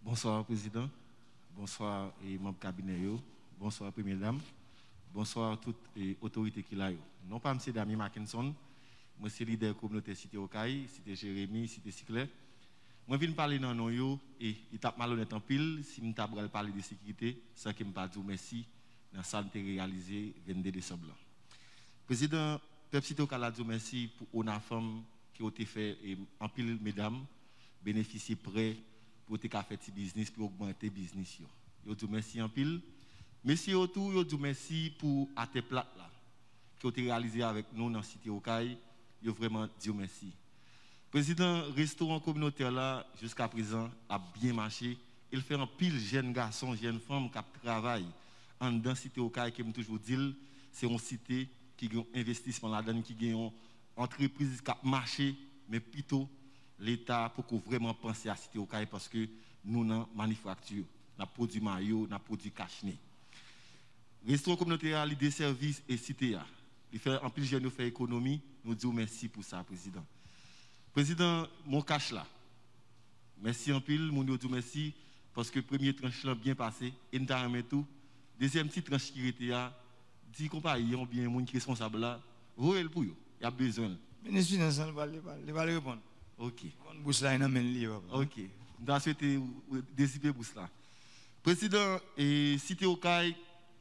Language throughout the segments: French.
Bonsoir, Président. Bonsoir, membre cabinet. Bonsoir, Première Dame. Bonsoir, toutes les autorités qui sont là. Non pas M. Damien Mackinson, moi c'est leader de la communauté Cité Okaï, Cité Jérémy, Cité Cyclé. Moi je viens parler dans nous et il tape malhonnête en pile si je tape parler de sécurité sans que je ne pas dire merci dans ça que réalisé 22 décembre. Président Peuple Cité Okaï a dit merci pour ONAFEM qui a été fait en pile mesdames bénéficier prêt pour faire petit business pour augmenter le business. Yo dit merci en pile. Merci autour, yo dit merci pour AT Plat là qui a été réalisé avec nous dans la Cité Okaï. Yo vraiment dit merci. Président restaurant communautaire là jusqu'à présent a bien marché. Il fait un pile jeunes garçons, jeunes femmes qui travaillent en dans Cité Okaï qui me toujours dit c'est une cité qui a un investissement là-dedans qui a une entreprise qui a marché mais plutôt l'État pour qu'on vraiment penser à Cité Okaï parce que nous dans manufacture, nous produit maillot, nous produit cache-nez. Restaurant communautaire, il des services et cité. Il fait en plus de nous faire économie, nous disons merci pour ça, Président. Président, mon cash là. Merci en pile, nous disons merci parce que le premier tranche là bien passé, et nous avons tout. Deuxième petit tranche qui était là, dit compagnie, on bien moun qui responsable là, voyez le pour eux, il y a besoin. Ministre finance, il va répondre. OK. Bouche là, il n'a même livre. OK. Nous avons souhaité décider pour cela. Président, Cité Okaï,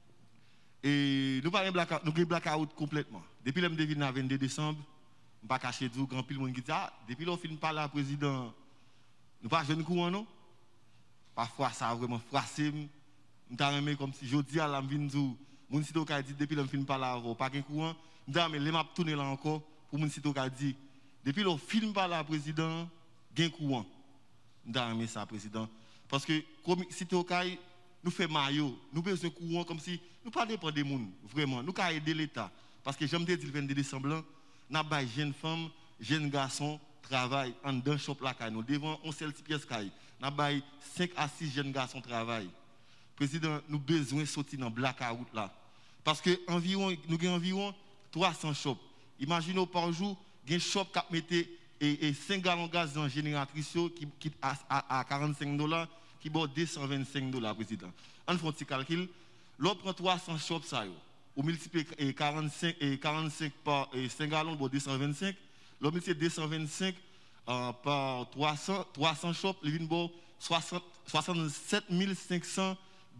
et nous avons blackout complètement. Depuis le 22 décembre, je ne pas cacher du grand pile monde qui dit depuis le film pas là président, nous pas jeune courant non. Parfois ça a vraiment froissé. Nous avons comme si je dis à la vinn du mon Cité Okaï dit depuis le film pas là pas gain courant. Nous avons les m'a tourner là encore pour mon Cité Okaï dit depuis le film pas là président gain courant. Nous avons ça président parce que comme Cité Okaï nous fait maillot, nous besoin courant comme si nous pas dépendre des monde vraiment, nous ca aider l'état parce que j'aime dire le 22 décembre n'a pas jeunes femmes, jeunes garçons travaillent en dans shop là nous devant on seul pièce caille. N'a pas 5 à 6 jeunes garçons travaillent. Président, nous besoin sortir dans blackout là parce que environ nous avons environ 300 shops. Imaginez par jour, il y a un shop qui mettait et 5 gallons de gaz dans la génératrice qui à $45 qui vaut $225 président. On fait un petit calcul, l'on prend 300 shops ça yo. On multiplie 45 par 5 gallons pour 225, l'on multiplie 225 par 300 shops, il vient pour $67 500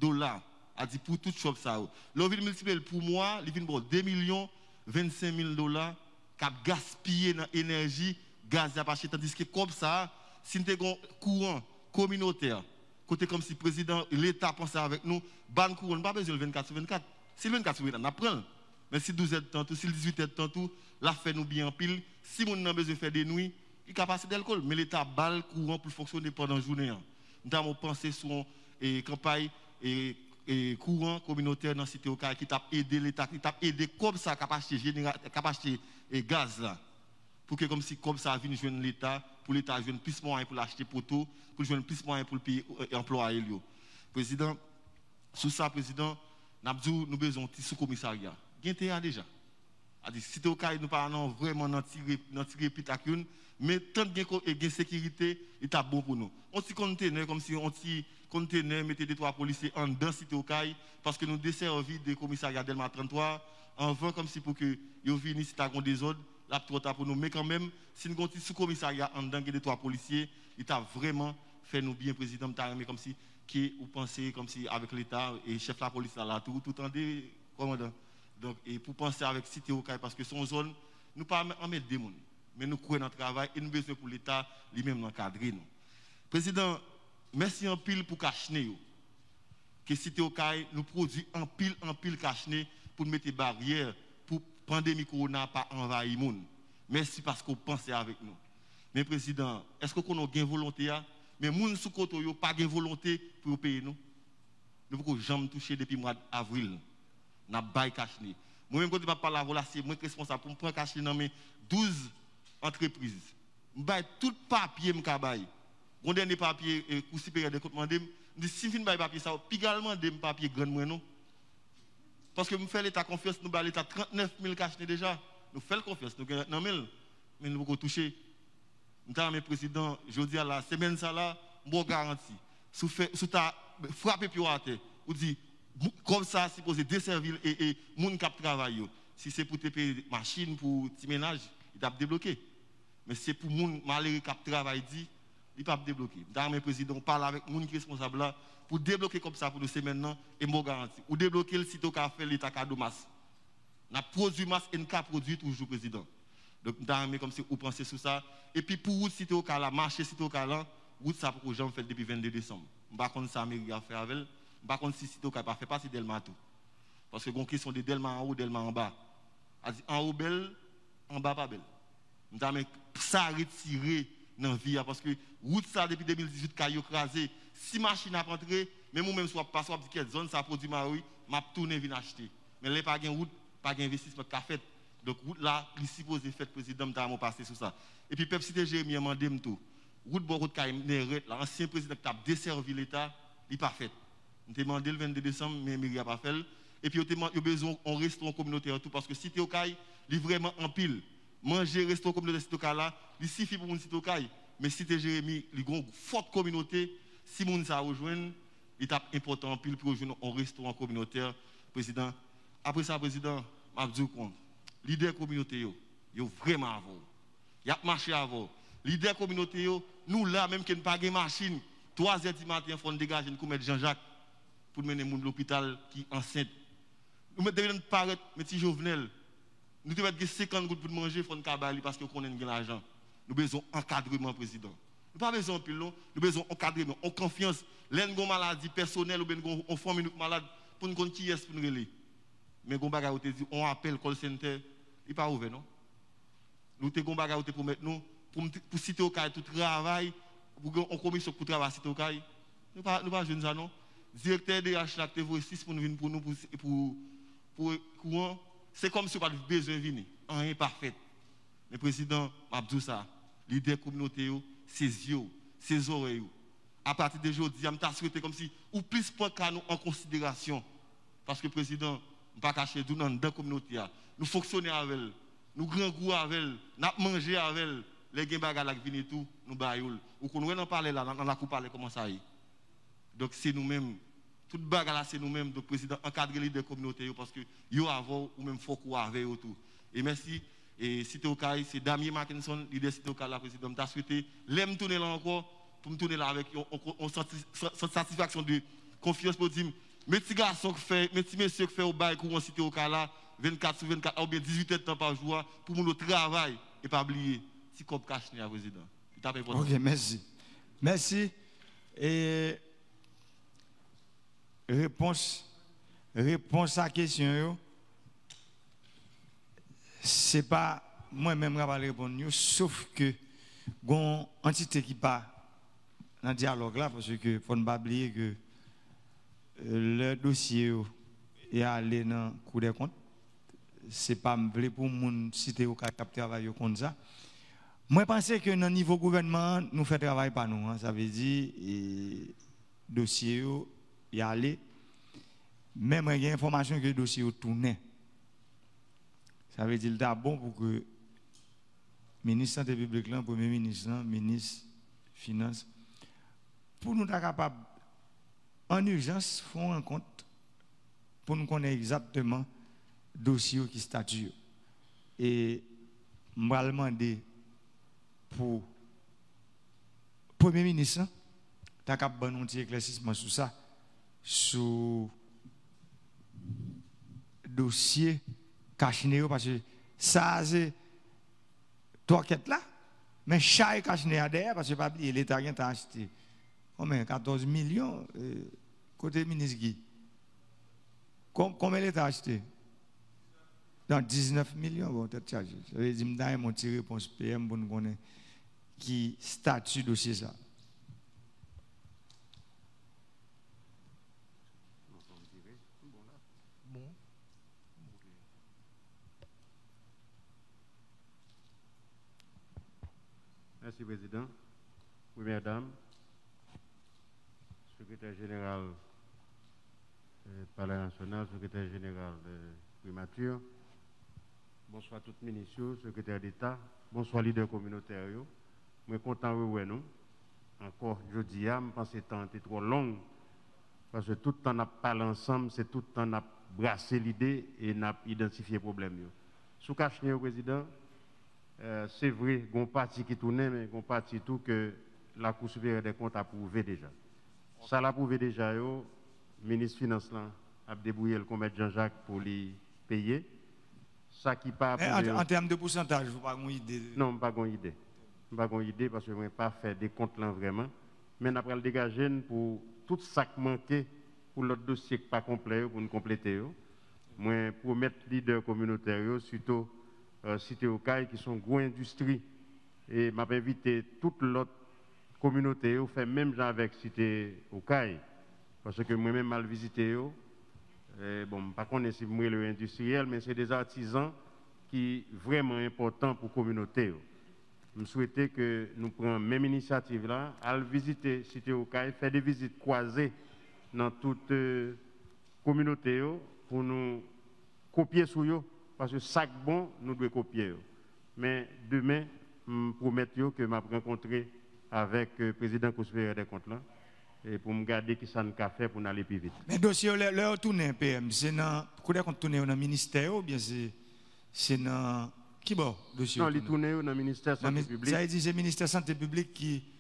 a dit pour tout shop ça. L'on vient multiplier pour moi, il vient pour $2 25 000 qui a gaspillé dans l'énergie gaz à passer tandis que comme ça si nous avons un courant communautaire côté comme si le président l'État pensait avec nous ban courant pas besoin le 24/24 si le 24/24 on apprend mais si 12 heures tantôt si le 18 heures tantôt la fait nous bien en pile si on a besoin de faire des nuits il capable passer d'alcool mais l'État balle courant pour fonctionner pendant la journée nous avons pensé sur une campagne et courant communautaire dans la Cité Okaï qui t'a aidé l'État qui t'a aidé comme ça capacité et gaz là pour que comme si comme ça vienne joindre l'État pour l'État joindre plus moyen pour l'acheter poteau pour joindre plus moyen pour le payer employé lui président sous ça président nous besoin de sous commissariat gain déjà a dit Cité Okaï nous pas vraiment dans tirer pitacune mais tant gain sécurité il est bon pour nous on petit conteneur comme si on petit conteneur mettez des 3 policiers en dans Cité Okaï parce que nous desservi des commissariats Delma 33 en vent comme si pour que yo vini si ta des ordres la trop tard pour nous mais quand même si nous avons sous commissariat en dedans des 3 policiers il t'a vraiment fait nous bien président t'a comme si qui ou penser comme si avec l'état et chef de la police là tout en des commandant donc et pour penser avec Cité Okaï parce que son zone nous pas en mettre des monde mais nous croyons dans le travail et nous besoin pour l'état lui-même encadrer nous président merci en pile pour cache-nez que Cité Okaï nous produit en pile cache-nez pour mettre des barrières pour pandémie corona pas envahir monde. Merci parce qu'on pensait avec nous. Mais président, est-ce qu'on a gain volonté mais moun sous côté yo pas gain volonté pour payer nous. Nous pouvons jamais toucher depuis mois d'avril. N'a bail cache-nez. Moi même quand pas parler voilà c'est moi responsable pour prendre cache-nez dans mes 12 entreprises. M'bail tout papier m'kabay. Mon dernier papier cours supérieur de commandé, me dit si fin bail papier ça également des papier grand moi non. Parce que nous faisons l'État confiance, nous avons l'État 39 000 cachetons déjà. Nous faisons confiance, nous avons 9 000. Mais nous pouvons toucher. Nous avons le président, je dis à la semaine, ça là, bon garantie. sous ta frappé puis à terre, ou dit comme ça c'est posé desservir et moun qui travaille. Si c'est pour te payer machine pour ti ménage, il t'a débloqué. Mais c'est pour moun malheureux qui travaille dit, il pas débloquer. Dans mes président parle avec moun qui responsable là pour débloquer comme ça pour nous c'est maintenant et moi garantie. Ou débloquer le site au café l'état cadeau masse. N'a produit masse et n'a produit toujours président. Donc dans comme si vous pensez sur ça et puis pour route site au cas là marché site au cas là route ça pour gens fait depuis 22 décembre. Par contre ça mairie a fait avec par contre si site au cas pas fait pas c'est Delma tout. Parce que gon question de Delma en haut Delma en bas. En haut belle en bas pas belle. Nous mais ça retiré dans vie parce que route ça depuis 2018 caillou crasé si machine a rentré même ou même soit pas soit dit quelle zone ça produit maroui m'a tourner venir acheter. Mais les pas gain route pas gain investissement qu'a fait. Donc route là il supposé fait président t'a passé sur ça. Et puis peuple cité Jérémie mandé tout. Route bon route Kaim Neret l'ancien président qui a desservi l'état, il pas fait. On t'a demandé le 22 décembre mais mairie a pas fait. Et puis on a besoin un restaurant communautaire tout parce que cité Okaï, il vraiment en pile. Manger restaurant communautaire cité Okaï là, il suffit pour une cité Okaï, mais cité Jérémie, il y a une forte communauté, si moun ça rejoindre, il est important en pile pour rejoindre un restaurant communautaire président. Après ça président, m'a dit compte. Leader communautaire yo vraiment avant. Y a marché avant. Leader communautaire nous là même qui n'a pas de machine, 3h du matin faut dégager nous mettre Jean-Jacques pour mener moun l'hôpital qui enceinte. Nous devons paraître petit Jovenel. Nous devons mettre 50 gouttes pour manger faut cabali parce que connaît l'argent. Nous besoin encadrement président. Nous pas besoin pile non, nous besoin encadrement, en confiance. L'en gon maladie personnelle ou ben gon on famille malade pour nous connaître qui est pour nous relayer. Mais gon bagay ou te dit on appelle call center, il pas ouvert non. Nous te gon bagay ou te pour mettre nous pour citer au cas tout travail pour en commission pour travail citer au cas. Nous pas jeune ça non. Directeur de H là te voit 6 pour nous venir pour nous pour courant, c'est comme si on pas besoin de venir, rien parfait. Mais président Abdou ça, leader communauté ses yeux, ses oreilles. À partir de aujourd'hui, je m'ta souhaité comme si ou plus prendre nous en considération parce que président pas cacher tout dans la communauté. Nous fonctionner avec elle, nous grand goût avec elle, nous manger avec elle, les gens bagarre qui viennent tout, nous bayoul. Ou qu'on nous en parler là, dans la coupe parler comment ça y. Donc c'est nous-mêmes, toute bagarre là c'est nous-mêmes, donc président encadrer les communautés parce que yo avant ou même faut qu'on avec eux tout. Et merci. Et Cité Okaï, c'est Damien Mackinson, leader Cité Okaï, la président, m'a souhaité, l'aime tourner là encore, pour me tourner là avec une satisfaction de confiance pour dire, mes petits garçons qui fait, mes petits messieurs qui fait au bail courant Cité Okaï là, 24 sur 24, ou bien 18 heures de temps par jour, pour mon travail, et pas oublier, si comme cache à président. Ok, merci. Merci. Et réponse à la question, c'est pas moi-même qui vais répondre, sauf que une entité qui pas dans le dialogue là, parce que faut ne pas oublier que le dossier est allé dans le Cour des comptes. Ce n'est pas pour mon cité au cas de travail comme ça. Moi, je pense que dans le niveau gouvernement, nous faisons travail par nous. Ça veut dire le dossier est allé. Même il y a information que le dossier est tourné. Ça veut dire que c'est bon pour que le ministre de la Santé publique, le Premier ministre, le ministre des Finances, pour nous être capables, en urgence, faire un compte pour nous connaître exactement le dossier qui statue. Et je vais demander pour le Premier ministre, tu as capable de nous éclaircissement sur ça, sur le dossier caché, parce que ça, c'est trois quêtes là, mais chaque caché derrière, parce que pas oublier, l'État a acheté combien 14 millions côté ministre Guy. Combien l'État a acheté? Dans 19 millions, bon, peut-être chargé. Je vais dire, je vais mon réponse PM pour nous connaître qui statut dossier ça. Merci, Président. Première Dame, Secrétaire général du Palais national, Secrétaire général de Primature, bonsoir toutes ministres, Secrétaire d'État, bonsoir leader communautaire. Je suis content de vous. encore jeudi, je pense que le temps était trop long. Parce que tout le temps, on a parlé ensemble, c'est tout le temps, on a brassé l'idée et on a identifié le problème. Sous cache président, c'est vrai, il y a un parti qui tourne, mais il y a un parti tout que la Cour supérieure des comptes a prouvé déjà. Ça l'a prouvé déjà, le ministre des Finances a débrouillé le commerce Jean-Jacques pour les payer. Ça qui pas en termes de pourcentage, vous n'avez pas une idée? Non, je n'ai pas une idée. Je n'ai pas une idée parce que je n'ai pas fait des comptes là vraiment. Mais après le dégager pour tout ça qui manquait pour l'autre dossier qui n'est pas complet, pour nous compléter. Moi, pour mettre leader communautaire, surtout Cité Okaï, qui sont gros industries. Et m'a invité toute l'autre communauté, fait même genre avec Cité Okaï. Parce que moi-même, mal visité. Bon, par contre, c'est moi le industriel, mais c'est des artisans qui sont vraiment importants pour la communauté. Je souhaitais que nous prenions la même initiative là, à visiter Cité Okaï, faire des visites croisées dans toute communauté pour nous copier sur eux, parce que chaque bon, nous devons copier. Mais demain, je promets que je vais rencontrer avec le président Cour des comptes là, et pour me garder qui ça nous a fait pour aller plus vite. Mais le dossier, le retourner PM, c'est dans le ministère ou bien c'est dans qui bon dossier? Non, il tourne dans le ministère de la Santé publique. Ça veut dire c'est le ministère de la Santé publique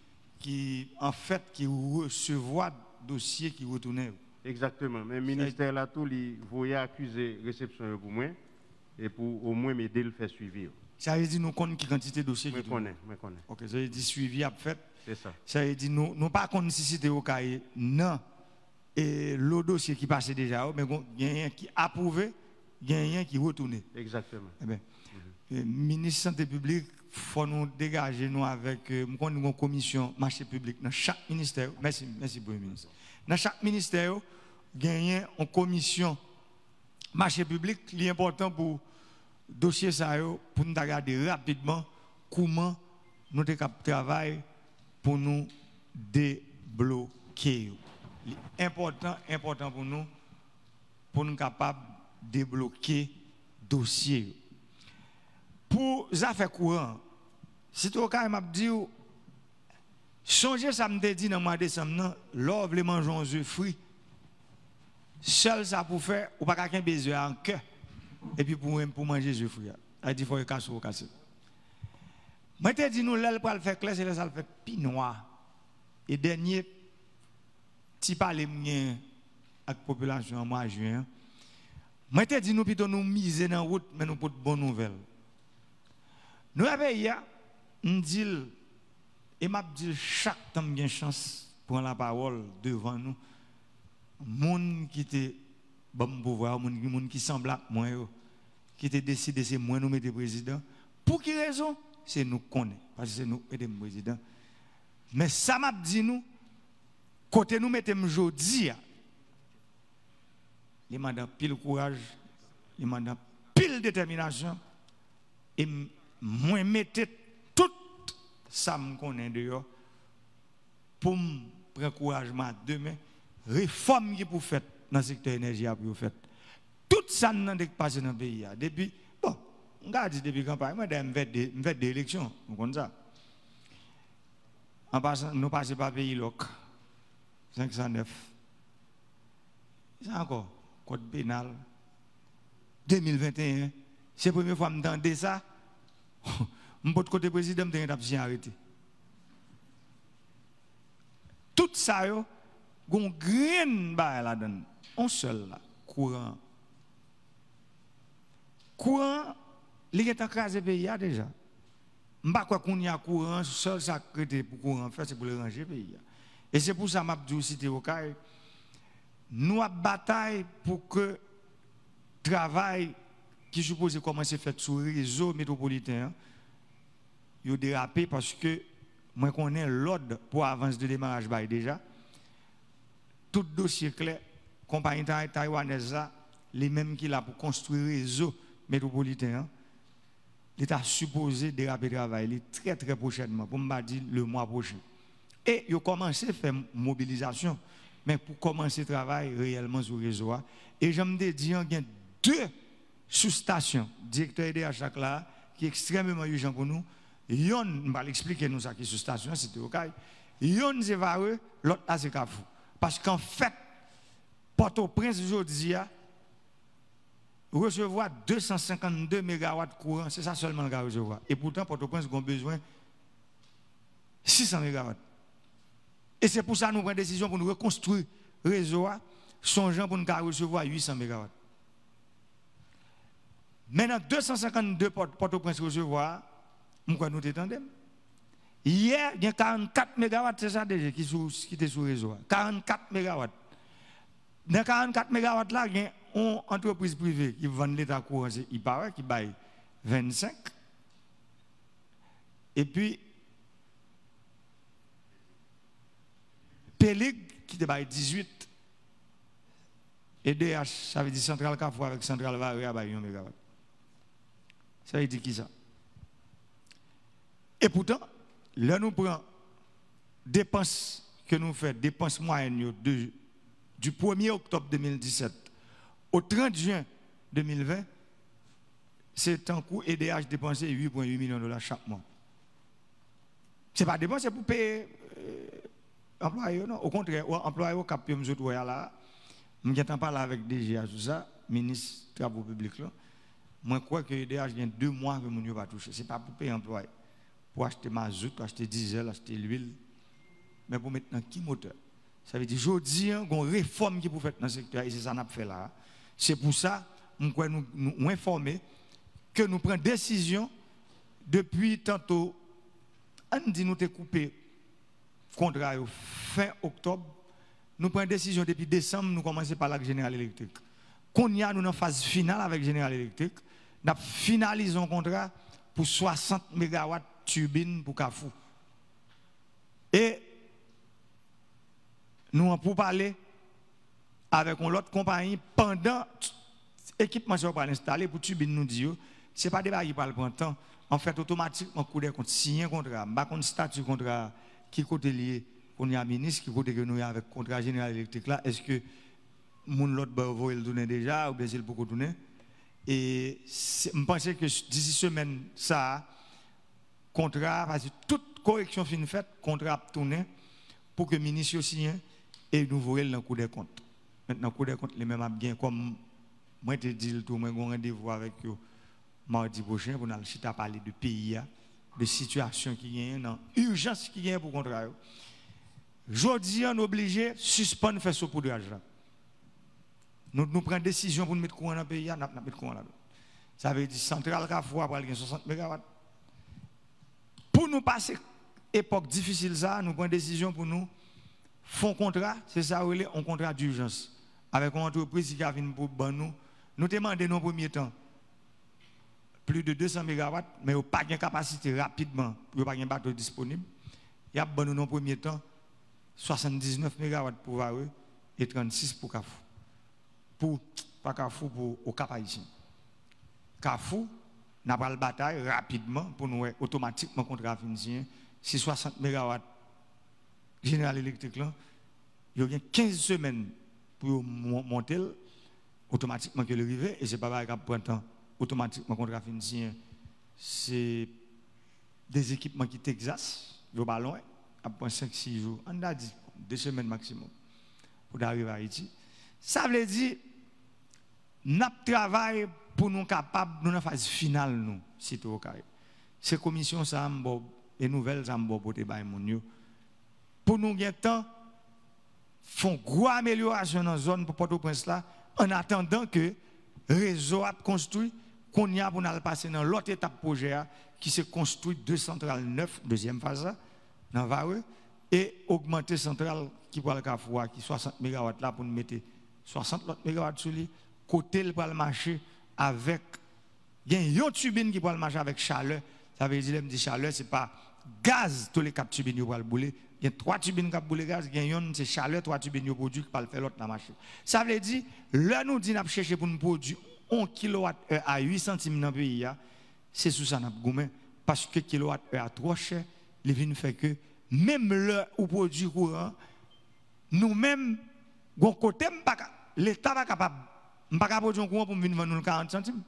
qui en fait, qui recevoit dossier qui retourne. Exactement. Mais le ministère là, tout, il voulait accuser réception pour moi et pour au moins m'aider à faire suivi. Ça veut dire nous connaissons qui quantité de dossiers qui tournent. Ok, ça veut dire suivi à fait. C'est ça. Ça veut dire nous pas connaissons si c'était au cas non et le dossier qui passait déjà, mais il y a un qui approuvé, il y a un qui retourné. Exactement. Eh bien, le ministre de la Santé publique, il faut nous dégager nous avec une commission marché public dans chaque ministère. Merci Premier ministre. Dans chaque ministère, il y a une commission marché public qui est important pour le dossier ça pour nous regarder rapidement comment nous travaillons pour nous débloquer. C'est important pour nous capables de débloquer le dossier. Pour les affaires courantes, si tu as dit, songez ça me dit dans le mois de décembre, l'offre les manger un œuf frit. Seul ça pour faire, ou pas qu'un baiser en cœur. Et puis pour manger les œufs frits. Il dit qu'il faut le casser ou casser. Moi, je dis, nous, là, pour le faire clair, c'est là, ça le fait pi noir. Et dernier, si parler avec la population en mois de juin, moi, je dis, nous, plutôt nous miser dans la route, mais nous pour de bonnes nouvelles. Nous avons hier, on dit, et m'a dit, chaque temps, bien chance pour prendre la parole devant nous. Moun qui était bon pouvoir, moun qui semble à moi, qui était décidé, c'est moi nous mettre président. Pour quelle raison? C'est nous connaissons, parce que c'est nous mettons président. Mais ça m'a dit nous, côté nous mettons aujourd'hui, il m'a donné pile courage, il m'a donné pile détermination, et moi mettez tout ça me connaît dehors pour me prendre encouragement demain, réforme qui pour faire dans le secteur énergie pour faire. Tout ça n'a pas passé dans le pays. Depuis, bon, on a dit depuis la campagne, moi, je fais des élections, vous comprenez ça. En passant, nous passons par le pays LOC, 509. C'est encore, code pénal, 2021. C'est la première fois que je m'entendais ça. Je suis côté président, je suis arrêté. Tout ça, il y a un grain là-dedans. On seul là, courant. Courant, il est écrasé le pays déjà. Je ne sais pas qu'on y a courant, seul ça pour courant faire, c'est pour le ranger le pays. Et c'est pour ça que je dis au Okaï, nous avons bataille pour que le travail qui est supposé commencer à faire sur le réseau métropolitain, il dérapé parce que moi, je connais l'ordre pour avancer de démarrage déjà. Tout dossier clair, compagnie taïwanaise, les mêmes qui là pour construire le réseau métropolitain, l'État supposé déraper le travail très très prochainement, pour me dire le mois prochain. Et il a commencé à faire mobilisation, mais pour commencer le travail réellement sur le réseau. Et je me dis, il y a 2 sous-stations, directeur DH là, qui est extrêmement urgent pour nous. Yon va l'expliquer nous ça qui sous-station, c'était OK. Yon c'est Vareux, l'autre là c'est Kafou. Parce qu'en fait, Port-au-Prince aujourd'hui recevoir 252 MW courant, c'est ça seulement le recevoir. Et pourtant, Port-au-Prince a besoin 600 MW. Et c'est pour ça que nous prenons décision pour nous reconstruire le réseau, songeant pour nous recevoir 800 MW. Maintenant, 252 Port-au-Prince recevoir, nous t'étendons. Hier, il y a 44 MW, c'est ça déjà qui était sur le réseau. 44 MW. Dans 44 MW là, il y a une entreprise privée qui vend l'État courant, il paraît, qui baille 25. Et puis, Pélig qui baille 18. Et DH, ça veut dire Centrale Carrefour avec Centrale Vareux à baille 1 MW. Ça veut dire qui ça? Et pourtant, là nous prenons dépenses que nous faisons, dépenses moyennes du 1er octobre 2017 au 30 juin 2020, c'est un coût EDH dépensé 8,8 millions de dollars chaque mois. Ce n'est pas dépense, c'est pour payer employés, non? Au contraire, employés au cap, je suis là, je parle avec DGA, tout ça, ministre des Travaux publics, là. Moi, je crois que EDH vient 2 mois que mon ne va toucher. Ce n'est pas pour payer employés. Pour acheter mazout, acheter diesel, acheter l'huile. Mais pour maintenant, qui moteur? Ça veut dire, je dis, il y a une réforme qui est pour faire dans le secteur, et c'est ça qu'on a fait là. C'est pour ça, nous informer que nous prenons décision depuis tantôt, on dit nous te coupé contrat fin octobre, nous prenons décision depuis décembre, nous commençons par la Générale Électrique. Qu'on y a, nous en phase finale avec Générale Électrique, nous finalisons un contrat pour 60 MW turbine pour Kafou. Et nous pour parler avec une autre compagnie pendant l'équipement qu'on va installer pour turbine nous dire ce n'est pas des qui parlent prendre temps. En fait, automatiquement, coup de compte, signer un contrat, un statut contrat qui côté lié, on y a ministre, qui côté que nous avons avec le contrat général électrique là, est-ce que mon l'autre va le donner déjà ou bien c'est pour donner? Et je pense que d'ici semaine, ça, contrat, parce que toute correction fin faite, contrat tourné pour que le ministre signe et nous voyons le coup des comptes. Maintenant, le coup des comptes, les mêmes bien comme moi, je te dis le tout, moi, j'ai un rendez-vous avec eux mardi prochain pour nous parler de pays, de situation qui y a, d'urgence qui y a pour contrat. Aujourd'hui, on est obligé de suspendre faire ce poudrage là. Nous prenons décision pour nous mettre courant dans le pays, nous mettons courant là. Ça veut dire Centrale Carrefour pour aller 60 MW. Pour nous passer époque difficile ça, nous prenons décision pour nous faire un contrat, c'est ça un contrat d'urgence avec une entreprise qui a venu pour nous. Nous demandons dans le premier temps plus de 200 MW, mais il n'y a pas de capacité rapidement, il n'y a pas de bateau disponible. Il y a dans le premier temps 79 MW pour Vareux et 36 pour Kafou. Pas Kafou, pour au Cap Haïtien. Kafou, n'a pas la bataille rapidement pour nous automatiquement contrat financier. Si 60 MW Général Électrique, il y a 15 semaines pour monter automatiquement que le rivet, et ce n'est pas grave pour un temps. Automatiquement contrat financier, c'est des équipements qui t'exercent, ils vont loin, après 5-6 jours, on a dit 2 semaines maximum pour arriver à Haïti. Ça veut dire, nous travaillons pour nous capables, nous en phase finale, nous, si tout au carré. Ces commissions, ça et nouvelles, ça pour nous gagner temps, font gros amélioration dans la zone pour Port-au-Prince là, en attendant que le réseau a construit, qu'on y a pour nous passer dans l'autre étape projet qui se construit 2 centrales 9, deuxième phase, dans Vareux, et augmenter centrale qui pour le Carrefour, qui 60 MW là pour nous mettre 60 MW sur lui, côté le marché avec, il y a une turbine qui pour le marché avec chaleur, ça veut dire, chaleur, ce n'est pas gaz, tous les 4 turbines qui pour le bouler, il y a 3 turbines qui pour le gaz, il y a une c'est chaleur, 3 turbines qui produisent qui pour le faire l'autre dans le marché. Ça veut dire, là nous disons, nous chercher pour nous produire 1 kWh à 8 centimes dans le pays, c'est sous ça nous avons parce que kWh à trop cher, les vins fait que même le ou produit courant, nous-mêmes, côté, l'État n'est pas capable de produire un courant pour venir vendre 40 centimes.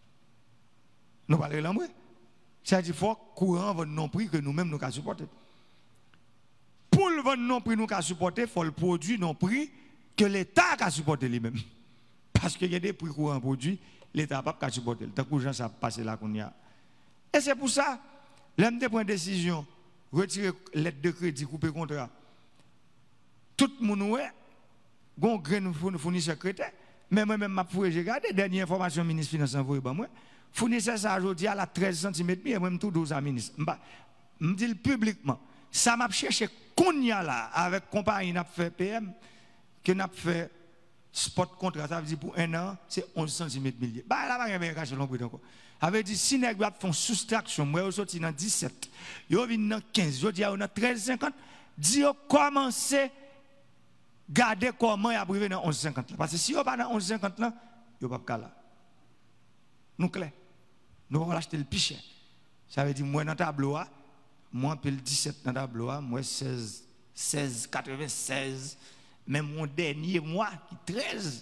Nous parlons de l'embrouille. C'est-à-dire qu'il faut que le courant va non prix que nous-mêmes nous supporter. Pour vendre non prix nous qu'a supporter, il faut le produit non prix que l'État a supporté lui-même. Parce qu'il y a des prix courants produits, l'État n'a pas supporter. Tant que ça passe là qu'on y a. Et c'est pour ça, l'homme de prendre décision, retirer l'aide de crédit, couper contrat. Tout le monde ouais, gon grain fournisseur secrétaire, mais moi-même, j'ai regardé, dernière information, ministre des Finances envoyée par moi, fournisseur ça aujourd'hui à la 13 cm, et moi-même tout 12 à ministre. Je dis publiquement, ça m'a cherché qu'on y a là, avec compagnie, n'a fait PM, que n'a fait spot contrat, ça veut dire pour un an, c'est 11 cm milliers. Bah là, il n'y a pas de encore. Avait dit, si nous font soustraction, moi, je sorti dans 17, je viens dans 15, je dis, on a 13,50, dis, commencez garder comment il a privé dans 11,50. Parce que si on pas dans 11,50 là, il n'y a pas de là. Nous clair. Nous allons acheter le pichet. Ça veut dire, moi dans le tableau, moi je le 17 dans le tableau, moi 16, 96, mais mon dernier mois, 13,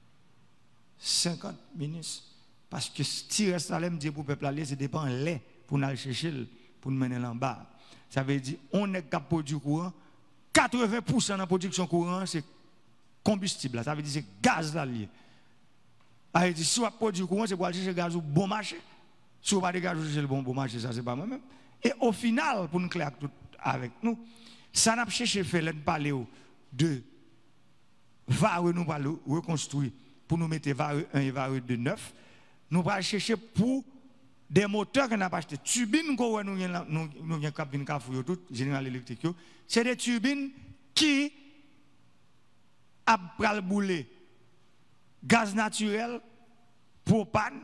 50 ministres. Parce que si Salem dit pour le peuple aller, c'est dépend de lait pour nous aller chercher, pour nous mener en bas. Ça veut dire, on est capable de produire courant. 80% de la production courante, c'est combustible. Ça veut dire que c'est gaz là lié. Ça veut dire si on produit courant, c'est pour aller chercher gaz au bon marché. Si on pas de gaz chercher le bon marché, ça c'est pas moi-même. Et au final, pour nous clair tout avec nous, ça n'a pas cherché faire de parler de vareux nous parler reconstruire pour nous mettre vareux 1 et vareux 2 neuf. Nous allons chercher pour des moteurs qu'on a pas acheté. Turbines qu'on nous avons cabine cafouille tout General Electric. C'est des turbines qui a pral bouler gaz naturel, propane,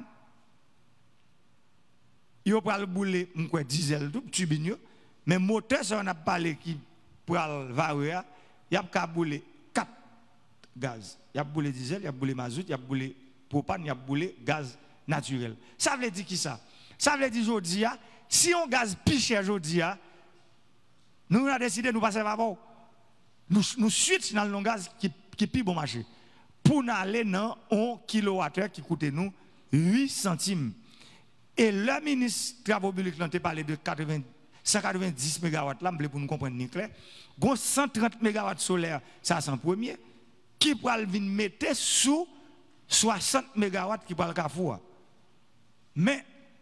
yo pral bouler m'kwa diesel tout turbine yo, mais moteur ça on a parlé qui pral varia, y a ka bouler 4 gaz. Y a bouler diesel, y a bouler mazout, y a bouler propane, y a bouler gaz naturel. Ça veut dire qui ça? Ça veut dire aujourd'hui, si on gaz plus cher aujourd'hui, nous avons décidé de nous passer par rapport. Nous switch dans le gaz qui est plus bon marché. Pour nous aller dans 1 kWh qui coûte nous 8 centimes. Et le ministre des Travaux publics a parlé de 190 MW là, pour nous comprendre clair. 130 MW solaire, ça c'est en premier, qui pourra venir mettre sous 60 MW qui pourra le carrefour. Mais,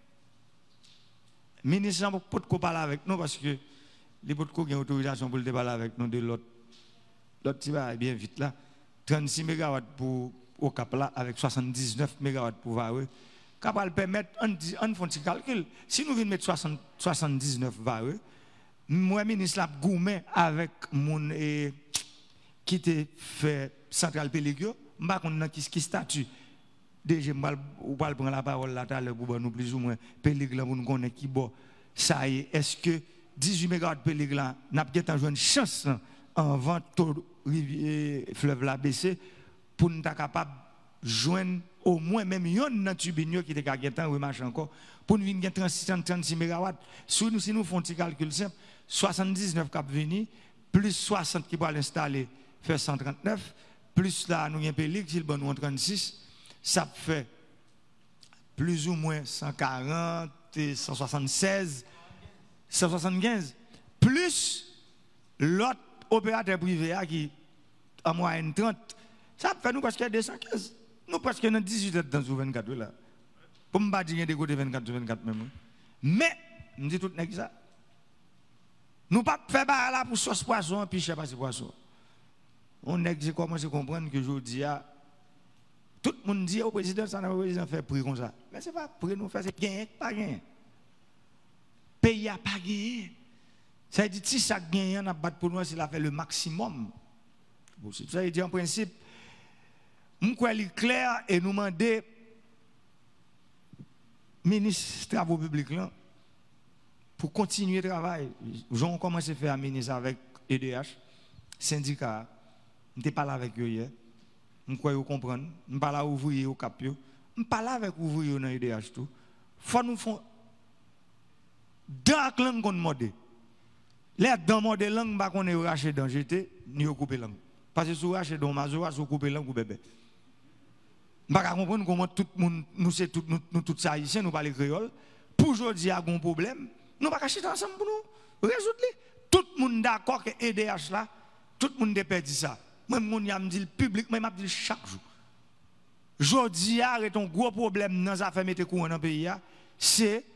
le ministre n'a pas de parler avec nous parce que les potes qui ont autorisation pour le parler avec nous de l'autre petit va bien vite là. 36 MW pour au cap là avec 79 MW pour Vareux. Capable permettre un petit calcul. Si nous venons mettre 79 Vareux, moi ministre l'a gourmet avec mon qui te fait central Péligio, m'pa connait qui statut. Déjà on va prendre la parole là pour nous plus ou moins Péligla pour nous connaître qui bon ça y est, est-ce que 18 MW Péligla n'a pas une chance en vent fleuve la baissé pour nous être capable de joindre au moins même une turbine qui était gagné ou marche encore pour nous venir 36 MW. Si nous faisons un petit calcul simple, 79 cap venir plus 60 qui va l'installer fait 139 plus là nous avons Pélig qui bon nous 36 ça fait plus ou moins 140 176 175 plus l'autre opérateur privé qui en moyenne 30 ça fait nous parce qu'il y a 215 nous parce que nous 18 dans 24 là pour me pas dire des côté 24 sur 24 même mais nous dit tout nèg ça nous pas faire là pour sauce poisson puis je pas si poisson on nèg commence à comprendre que aujourd'hui tout le monde dit au président ça n'a pas président fait prix comme ça mais c'est pas prix nous faire c'est gagner pas gagner pays a pas gagné. Ça veut dire si ça gagne, on a battu pour nous, c'est la fait le maximum. Ça veut dire en principe, nous croyons clair et nous demander ministre des Travaux publics là pour continuer le travail. J'en commencé à faire un ministre avec EDH, syndicat. Je n'étais pas là avec eux hier. Je crois vous comprendre. Je ne pas là ouvrier au cap. Je ne pas là avec ouvrier dans EDH tout. Faut nous faire dans la langue qu'on demande. Les dans le langue, bah qu'on est raché dans jeté, ni couper langue. Parce que si vous rachez dans mazoa, si vous coupez langue ou bébé. Je ne comprendre comment tout le monde, nous c'est tout nous tous haïtiens, nous parlons créole. Pour aujourd'hui, il y a un problème. Nous ne pouvons pas cacher ensemble pour nous résoudre. tout le monde d'accord que EDH là, tout le monde a perdu ça. Moi, je me dis le public, moi, je me dis chaque jour. Jodi a est un gros problème dans les affaires mettre courant dans le pays, c'est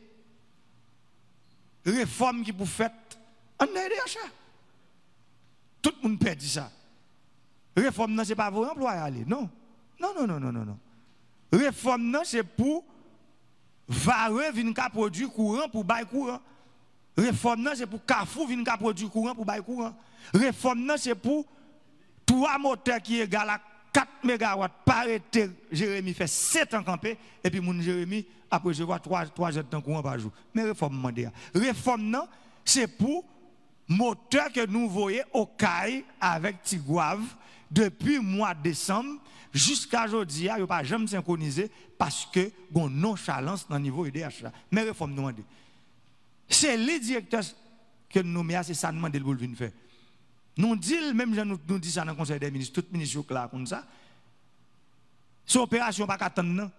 réforme qui pour faire en EDH. Tout le monde perd ça. Réforme non c'est pas vos employés aller. Non. Non. Réforme non c'est pour Vare vinn ka produire courant pour bail courant. Réforme non c'est pour Carrefour vinn ka produire courant pour bail courant. Réforme non c'est pour 3 moteurs qui égal à 4 MW par été. Jérémy fait 7 ans campé et puis mon Jérémy après je vois 3 jours de courant par jour. Mais réforme mandé. Réforme non c'est pour moteur que nous voyons au CAI avec Tigouave depuis le mois de décembre jusqu'à aujourd'hui, il n'y a pas jamais synchronisé parce que bon nonchalance dans le niveau EDH. Mais réforme nous demande. C'est les directeurs que nous mettons, c'est ça nous demande de le faire. Nous disons, même nous disons ça dans le Conseil des ministres, tout ministre est là comme ça. Cette opération pas attendre.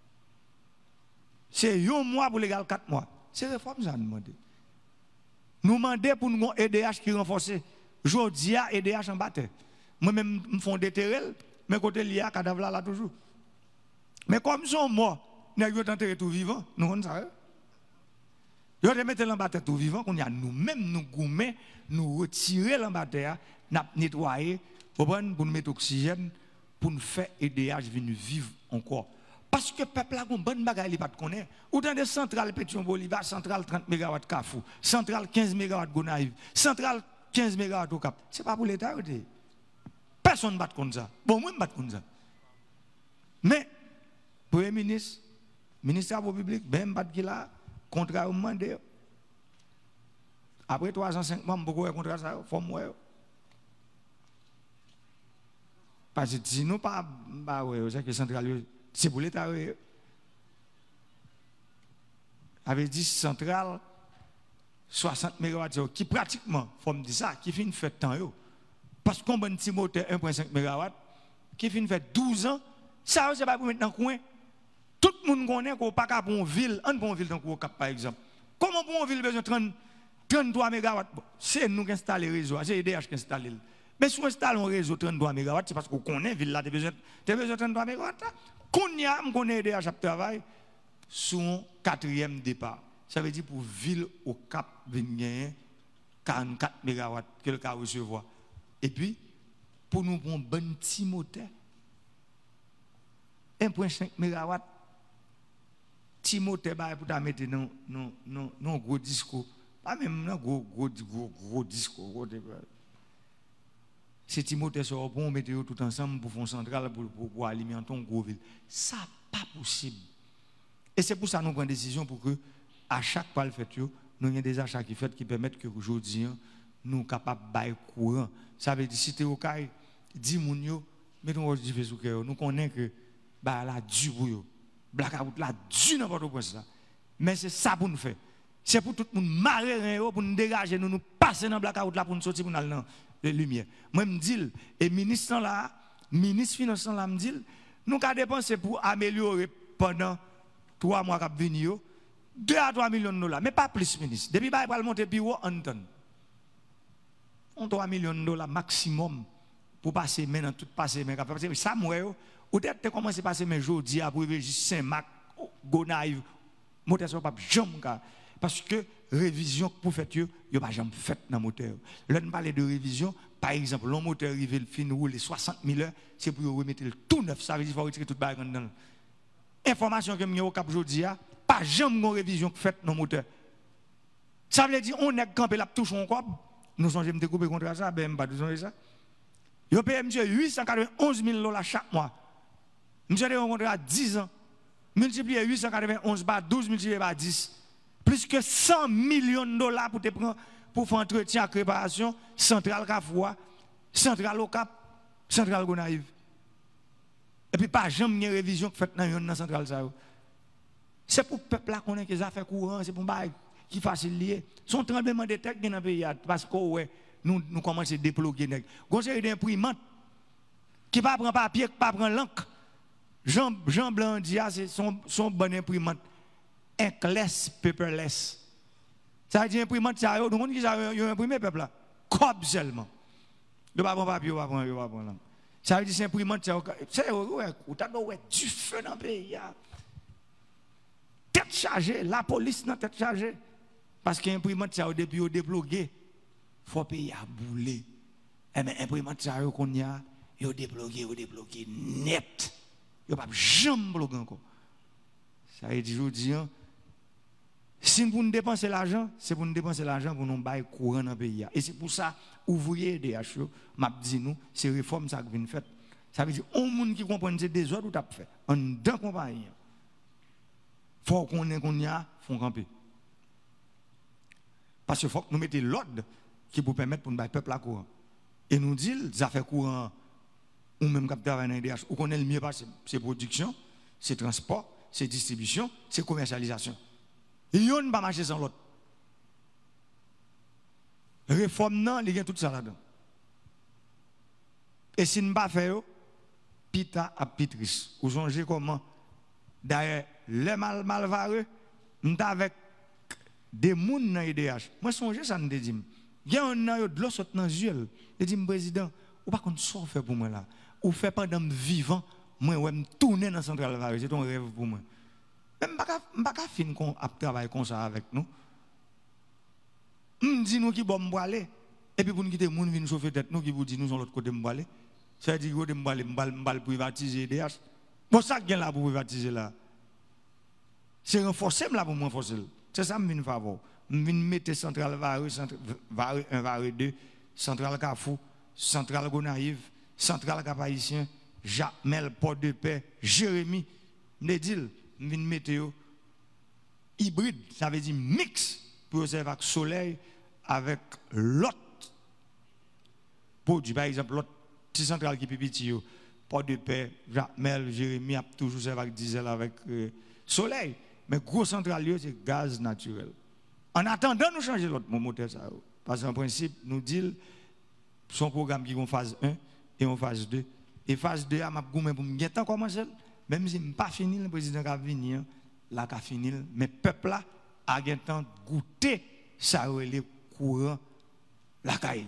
C'est 1 mois pour légal 4 mois. C'est réforme ça nous demande. Nous demandons pour nous EDH qui renforce. Aujourd'hui, EDH en bataille. Moi-même, je fais des terrels, mais côté lié à cadavre là toujours. Mais comme ils sont morts, nous avons enterré tout vivant, nous on ça. Nous avons mis l'embatteur tout vivant, qu'on y a nous-mêmes, nous gourmets, nous retirer l'embatteur, nous nettoyer, pour nous mettre oxygène, pour nous faire EDH venir vivre encore. Parce que le peuple a une bonne bagaille, il ne connaît pas. Autant de centrales Pétion Bolivar, centrale 30 MW Carrefour, centrale 15 MW Gonaïve, centrale 15 MW au Cap. Ce n'est pas pour l'État. Personne ne bat comme ça. Bon, moi, je ne bat comme ça. Mais, Premier ministre, ministère public, ben, bat qui là, contrat au mandat. Après 305 mois, beaucoup de contrat ça, faut moi. Parce que si nous pas, c'est que centrale, c'est pour l'État. Avec 10 centrales, 60 MW, qui pratiquement, faut me dire ça, qui finit fait temps. Parce qu'on a un petit moteur 1,5 MW, qui finit fait 12 ans, ça, c'est pas pour mettre dans le coin. Tout le monde connaît qu'on n'a pas pour une ville, une ville dans le Cap, par exemple. Comment pour une ville besoin de 33 MW? C'est nous qui installons le réseau, c'est EDH qui installe. Mais si on installe un réseau de 33 MW, c'est parce qu'on connaît la ville là, tu as besoin de 33 MW. On connaît EDH à travail sur un 4e départ. Ça veut dire pour ville au Cap, venir 44 MW que le cas recevoir. Et puis, pour nous prendre un bon petit moteur, 1,5 MW, petit moteur pour te mettre dans un gros disco. Pas même dans un gros disco. Ces petits moteurs sont bons, mettre tout ensemble pour faire une centrale pour alimenter une grosse ville. Ça n'est pas possible. Et c'est pour ça que nous prenons une décision pour que, à chaque fois le fait, nous avons des achats qui permettent qu'aujourd'hui, nous sommes capables de bailler courant. Ça veut dire, si tu es au cas, dis moun mettons du Facebook, nous connaissons que la du pour eux. Blackout la du n'importe quoi ça. Mais c'est ça pour nous faire. C'est pour tout le monde marrer pour nous dégager, nous passer dans blackout là pour nous sortir pour nous aller dans les lumières. Moi me dis et ministre là, ministre finance là me dit nous avons dépensé pour améliorer pendant 3 mois qu'a venir 2 à 3 millions de dollars, mais pas plus ministre. Depuis ba va monter plus haut en tonne. On 3 millions de dollars maximum pour passer maintenant tout passer mais ça moi ou peut-être commencer à passer mes jours dia pour juste Saint-Marc Gonaïve moteur soit pas jamais parce que révision pour faire yo pas jamais fait dans moteur. Là on parle de révision par exemple le moteur arrivé le fin rouler 60 000 heures c'est pour remettre le tout neuf ça veut dire faut retirer toute bagarre dedans. Information que m'y au cap aujourd'hui pas jamais une révision faite dans moteur. Ça veut dire on est campé là touche on corps nous sommes me découper contre ça ben pas besoin de ça. Yo paye monsieur 891 000 $ chaque mois. Monsieur a un contrat à 10 ans. Multiplié 891 par 12 multiplié par 10. Plus que 100 millions de dollars pour te prendre pour faire entretien et préparation centrale Carrefour, centrale au Cap, centrale Gonaïve. Et puis pas jamais une révision faite dans la centrale ça. C'est pour le peuple là qu'on a des affaires courantes, c'est pour bail qui facile lié. Son tremblement de terre dans le pays parce que ouais, nous commençons à déploguer nèg. Conseil d'imprimante qui pas prend papier, qui pas prend l'encre. Jean Blanc dit c'est son bonne imprimante. Inkless, paperless. Ça veut dire imprimante, ça, nous qui ça imprimé peuple là. Cob seulement. Le pas bon papier, pas bon là. Ça veut dire c'est imprimante, c'est ouais, du feu dans le pays. Tête chargée, la police dans tête chargée. Parce que l'imprimante, ça depuis au débloqué, il faut payer à bouler. Et bien, l'imprimante, ça qu'on y a, il débloqué net. Il n'y a pas jamais bloqué encore. Ça veut dire, je dis, si nous dépensons l'argent, c'est pour nous dépenser l'argent pour nous bailler courant dans le pays. Et c'est pour ça, ouvriers DHO, m'a dit nous, c'est réforme ça qui vient faire. Ça veut dire, un monde qui comprend c'est des autres, tout a fait. En deux compagnies. Il faut qu'on y a, font camper. Parce qu'il faut que nous mettions l'ordre qui pour permettre pour nous bailler peuple à courant. Et nous dit, ça fait courant, ou même qui travaille dans les DHO, ou qu'on est le mieux, c'est production, c'est transport, c'est distribution, c'est commercialisation. Et on ne va pas marcher sans l'autre. Réforme, non, il y a tout ça là-dedans. Et si nous ne pas faire, pita à pitris. Vous songez comment? D'ailleurs, les malvareux, nous sommes avec des gens dans l'IDH. Moi, songez ça, nous dit. Il y a un an de l'eau saute dans les yeux. Il dit, président, ou pas qu'on soit fait pour moi là. Ou fait pendant vivant, moi, je me tourner dans le central Vareux. C'est un rêve pour moi. Même pas qu'à finir à travailler comme ça avec nous. On dit nous qui bon aller et puis pour nous quitter les gens viennent chauffer tête nous qui vous dit nous sur l'autre côté m'aller. Ça veut dire que m'aller privatiser DH. Bon ça qui est là pour privatiser là. C'est renforcer là pour renforcer. C'est ça me vient faveur. Me vient mettre centrale Vareux, Vareux 1, Vareux 2, centrale Carrefour, centrale Gonaïve, centrale Cap-Haïtien, Jacmel, Port-de-Paix, Jérémy, Nedil. Une météo hybride, ça veut dire mix pour observer avec le soleil avec l'autre produit. Par exemple, l'autre petit central qui est petit, Port-de-Paix, Jacmel, Jérémy, a toujours observé avec diesel avec soleil. Mais gros central, c'est gaz naturel. En attendant, nous changer l'autre moteur. Ça, parce qu'en principe, nous disons son programme qui est en phase 1 et en phase 2. Et phase 2, pour me temps commencer. Même si je n'ai pas fini, le président qui a venu, là, qui a fini, mais le peuple là, a goûté ça, le courant, la caille.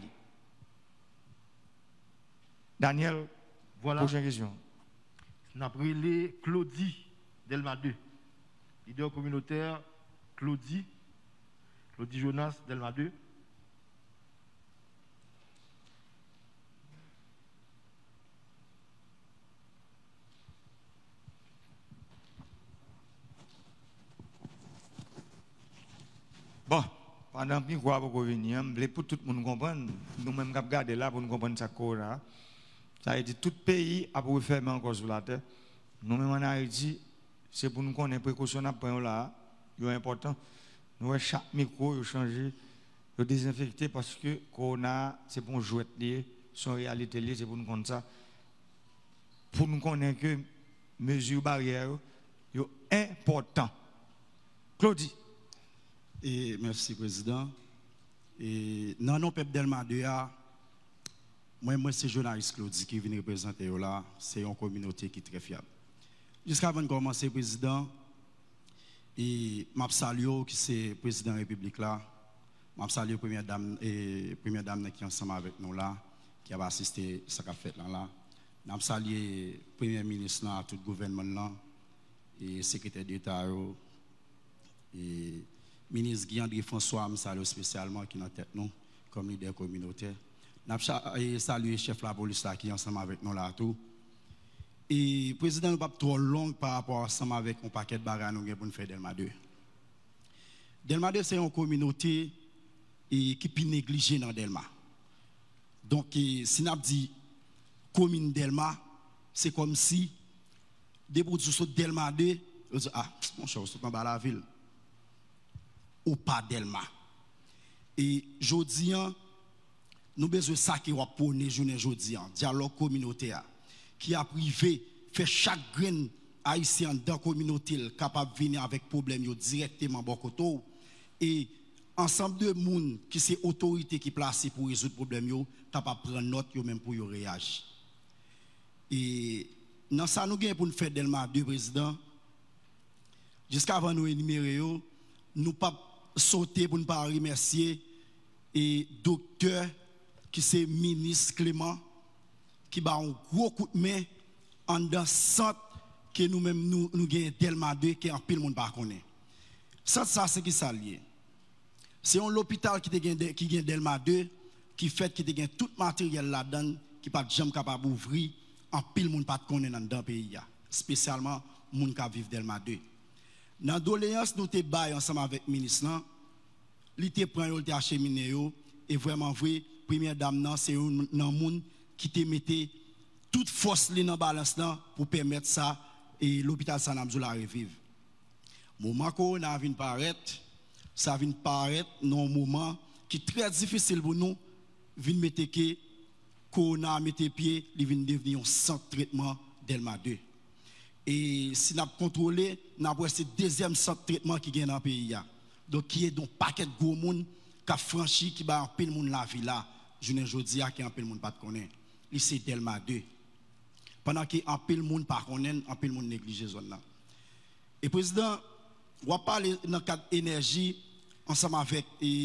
Daniel, voilà. Prochaine question. Nous avons pris Claudie Delma 2, leader communautaire Claudie Jonas Delma 2. Bon, pendant que nous avons venir, pour tout le monde comprendre, nous-mêmes qui regardons là pour nous comprendre ça. Ça veut dire que tout pays a pour faire encore sur la terre. Nous-mêmes en Haïti, c'est pour nous connaître les précautions là, c'est important. Nous avons chaque micro changé, désinfecté parce que Corona, c'est pour jouer lié, son réalité liée, c'est pour nous connaître ça. Pour nous connaître que mesures barrières, c'est important. Claudie. Et merci, Président. Et dans nos peuple Delma 2, moi, c'est journaliste Claudie qui vient représenter là. C'est une communauté qui est très fiable. Jusqu'avant de commencer, Président, et je salue qui c'est Président de la République là. Je salue la Première Dame qui est ensemble avec nous là, qui a assisté à ce qu'a fait là. Je salue le Premier ministre là, tout le gouvernement là, et le secrétaire d'État et ministre Guy-André François, je salue spécialement qui est en tête nous, comme leader communautaire. Je salue le chef de la police là, qui est ensemble avec nous là tout. Et le président n'est pas trop long par rapport ensemble avec un paquet de bagages pour nous faire Delma 2. Delma 2, c'est une communauté qui est négligée dans Delma. Donc, si on dit commune Delma, c'est comme si, des produits sur Delma 2, on dit, ah, mon cher, c'est en bas la ville. Ou pas Delma. Et jodi nous besoin ça qui va prôner journée jodi dialogue communautaire qui a privé fait chaque grain haïtien dans la communauté capable de venir avec problème directement bokoto et ensemble de monde qui c'est autorité qui placé pour résoudre problème yo capable prendre note yo même pour yo réagir. Et dans ça nous gain pour nous faire Delma 2 président jusqu'avant nous énumérer yo nous pas sauter pour ne pas remercier et docteur qui c'est ministre Clément qui bat un gros coup de main en dans centre que nous-mêmes nous gagnons tellement de que en pile monde pas connaît. Ça c'est qui ça lié. C'est un hôpital qui gagne Delma 2 qui fait qui gagne tout matériel là-dedans qui pas jamais capable d'ouvrir en pile monde pas connaît dans le pays spécialement monde qui vivent Delma 2. Dans doléance nous te bail ensemble avec ministre là, li te prend yo te acheminé yo et vraiment vrai première dame nan c'est un monde qui te mettait toute force li dans balance là pour permettre ça et l'hôpital Sanamzou la revivre. Moment qu'on a vinn paraître, ça vient paraître dans un moment qui est très difficile pour nous, vinn mettre que qu'on a mis pied, il vient devenir un centre de traitement Delma 2. Et si nous avons contrôlé, nous avons ce deuxième centre de traitement qui est dans le pays. Donc, qui est un paquet de gros monde qui a franchi, qui a un peu de monde la vie là. Je ne dis pas qu'il y a un peu de monde pas de connaître. C'est Delma 2. Pendant qu'il y a un peu de monde pas connaître, un peu de monde néglige zone là. Et président, on va parler dans le cadre énergie ensemble avec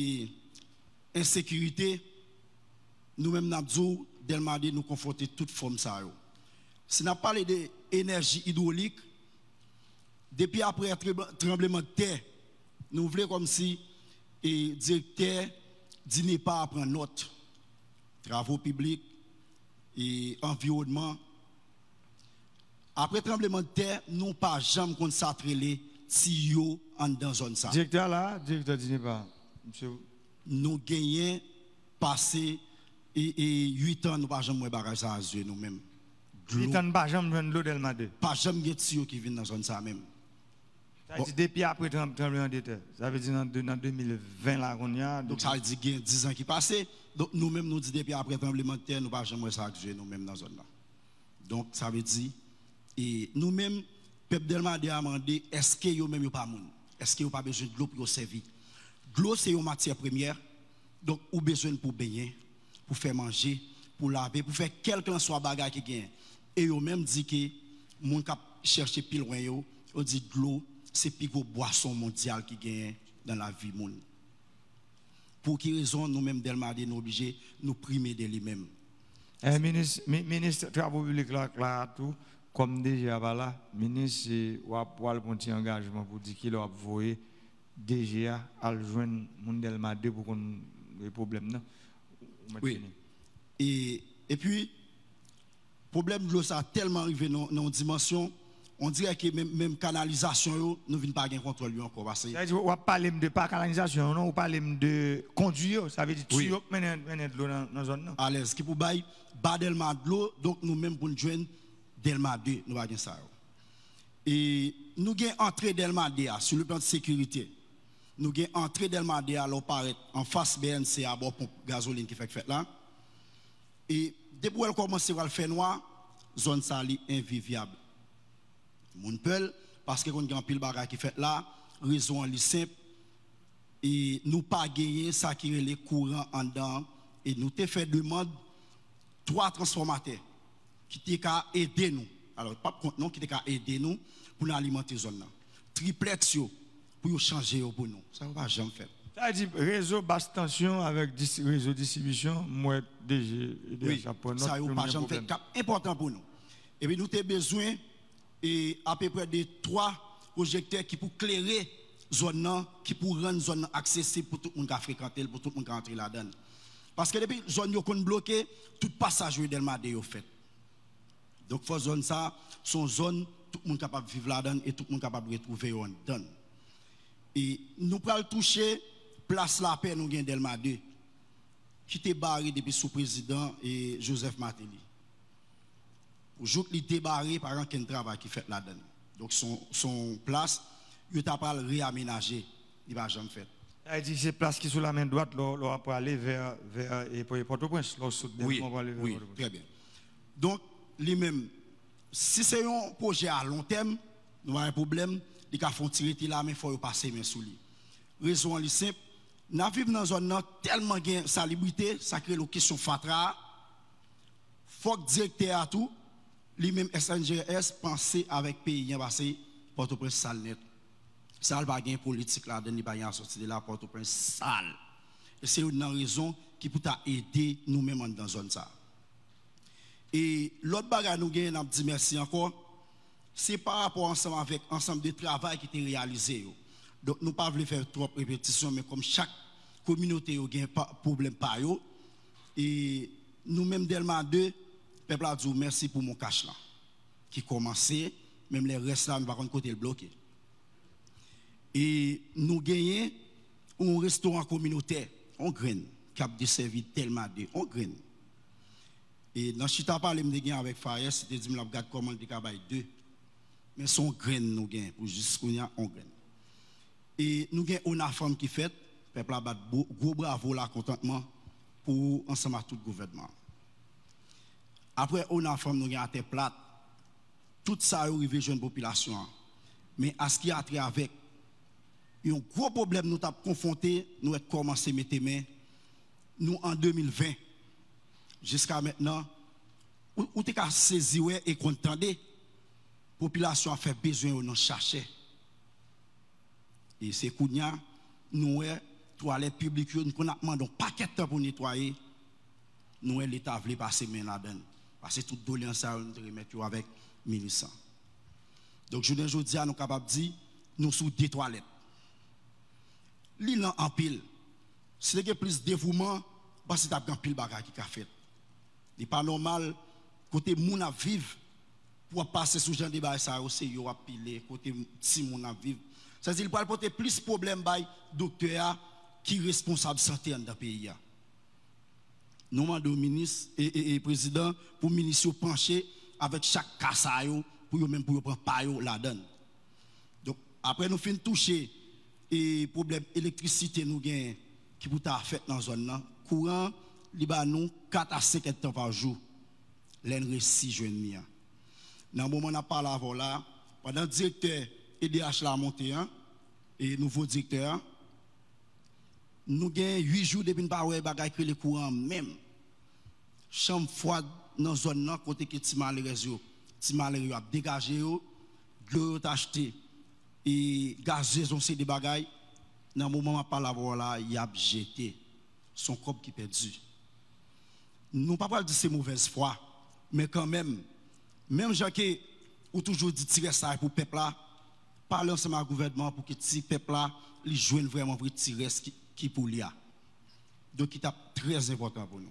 insécurité. Nous-mêmes, nous avons Delma 2 nous confronter toute forme ça. Si nous parlons d'énergie hydraulique, depuis après le tremblement de terre, nous voulons comme si le directeur dit pas à prendre note. Travaux publics et environnement. Après le tremblement de terre, nous pas jamais consacré les tuyaux dans la zone. Directeur là, directeur dit pas. Monsieur. Nous gagnons passé et 8 ans, nous pas jamais bagage à nous-mêmes. 8 ans, pas jamais de l'eau Delma 2. Pas jamais de tuyaux qui viennent dans la zone ça même. Ça veut dire depuis après le tremblement de terre. Ça veut dire dans 2020 là qu'on y a. Donc ça veut dire qu'il y a 10 ans qui passent. Donc nous-mêmes nous disons depuis après le tremblement de terre, nous pas jamais ça nous-mêmes dans la zone là. Donc ça veut dire et nous-mêmes peuple Delma 2 a demandé est-ce que yo même yo pas moun? Est-ce que yo pas besoin de l'eau pour servir? De l'eau c'est une matière première. Donc ou besoin pour baigner, pour faire manger, pour laver, pour faire quel que soit bagage qui gagne. Et yo même dit que moun k'ap chercher pile loin yo dit de l'eau c'est plus gros boisson mondiale qui gagne dans la vie moun. Pour qui raison nous-mêmes Delma 2 nous obligés nous primer de lui-même. Ministre travaux publics là tout comme déjà là ministre va pouvoir prendre un engagement pour dire qu'il va envoyer déjà à joindre moun Delma 2 pour qu'on les problèmes là. Oui. Et puis problème de l'eau ça a tellement arrivé dans une dimension. On dirait que même canalisation, nous ne venons pas gagner contrôle lui encore. Ça veut dire, on va parler de pas canalisation, non, on parle de conduire, ça veut dire oui. tuyau mener de l'eau dans la zone. À l'aise, qui pour bailler bas Delma de l'eau, donc nous-mêmes pour nous joindre Delma 2, nous va gagner ça. Et nous avons entrée Delma 2 sur le plan de sécurité. Nous avons entrée Delma 2 alors paraît en face BNC à bord pompe gasoline qui fait là. Et depuis qu'elle commence à faire noir, zone ça est invivable. Moun peul parce que qu'on a un pile bagage qui fait là, raison est simple et nous pas gagner ça qui est les courants en dedans et nous te fait demande 3 transformateurs qui t'ont aider nous. Alors pas contre non qui t'ont aider nous pour nous alimenter zone là. Triplex yo pour changer pour nous. Ça va jamais faire. Ça dit réseau basse tension avec réseau distribution moi DG oui, ça va pas jamais faire important pour nous. Et puis nous avons besoin et à peu près de 3 projecteurs qui pour éclairer zone qui pour rendre zone accessible pour tout le monde qui fréquenter pour tout le monde qui entrer là-dedans parce que depuis zone yo kon bloqué tout passage Delma 2 yo fait donc faut zone ça son zone tout le monde capable vivre là-dedans et tout le monde capable retrouver dedans et nous pral toucher place la paix nous gain Delma 2 qui était barré depuis sous président et Joseph Martelly. Aujourd'hui, il est barré par un travail qui fait là-dedans. Donc, son place, il t'a pas réaménagé. Il va jamais faire. Elle dit c'est place qui est sur la main droite, là, pour aller vers Port-au-Prince. Oui, très bien. Donc, lui-même, si c'est un projet à long terme, nous avons un problème, il faut tirer là, mais il faut passer main sous lui. Raison est simple. Nous vivons dans une zone tellement de salubrité, ça crée une question fatra. Il faut que le directeur a tout. Lui-même SNGS penser avec pays passé Port-au-Prince sale net. Ça va pas politique là, il va y sortir de la Port-au-Prince sale. Et c'est une raison qui peut aider nous-mêmes dans la zone ça. Et l'autre bagage nous gagne, nous dit merci encore, c'est par rapport ensemble avec ensemble de travail qui est réalisé. Donc nous pas voulons faire trop de répétitions, mais comme chaque communauté a un problème par eux, et nous-mêmes Delma 2, peuple a dit merci pour mon cash là, qui commençait, même les restes là, nous va côté le bloqué. Et nous gagnons un restaurant communautaire, on graine, qui a desservi tellement de, on graine. Et dans Chita parle, je me avec Fares, c'était dit, je regarde comment le décabaye 2. Mais son graine nous gagne, pour juste qu'on y a, on graine. Et nous gagnons une femme qui fait, peuple a battu gros bravo là, contentement, pour ensemble à tout le gouvernement. Après, on a femme nous gagnons à terre plate. Tout ça arrive jeune population. Mais à ce qui a trait avec, un gros problème nous avons confronté, nous avons commencé à mettre main, nous en 2020. Jusqu'à maintenant, où tu as saisi et contendé, la population a fait besoin de nous chercher. Et c'est qu'on a, nous, toilettes publiques, nous avons demandé un paquet de temps pour nettoyer. Nous, l'État voulait passer main là-dedans. Parce que toute doléance, nous remettons avec le ministre. Donc, je dis, nous sommes capables de dire, nous sommes des toilettes. L'île en pile, si il y a plus de dévouement, parce que tu as un pile bagage qui a fait. Il n'est pas normal, côté moun a vivre, pour passer sous genre de bagage, ça aussi, il y a pilé, côté si moun a vivre. C'est-à-dire qu'il peut porter plus de problèmes par docteur qui est responsable de la santé dans le pays. Nous demandons au ministre et président pour le ministre pencher avec chaque cas pour même pour prendre part là-dedans. Donc, après nous finissons toucher et problème électricité nous gagne qui peut être fait dans la zone courant nous 4 à 5 temps par jour l'en 6 jours. Dans le moment où on a parlé avant là pendant le directeur EDH la monté et nouveau directeur nous gagne 8 jours depuis pas ouais bagay que le courant même chambre froide dans la zone là côté que ti malheureux a dégagé de l'eau acheté et gazaison c'est des bagailles dans le moment où on parle avant là il a jeté son corps qui perdu. Nous pas dire c'est mauvaise foi mais quand même gens qui ou toujours dit tirer ça pour peuple là parler ensemble avec le gouvernement pour que le peuple là il joigne vraiment pour tirer qui pour lui. Donc c'est très important pour nous.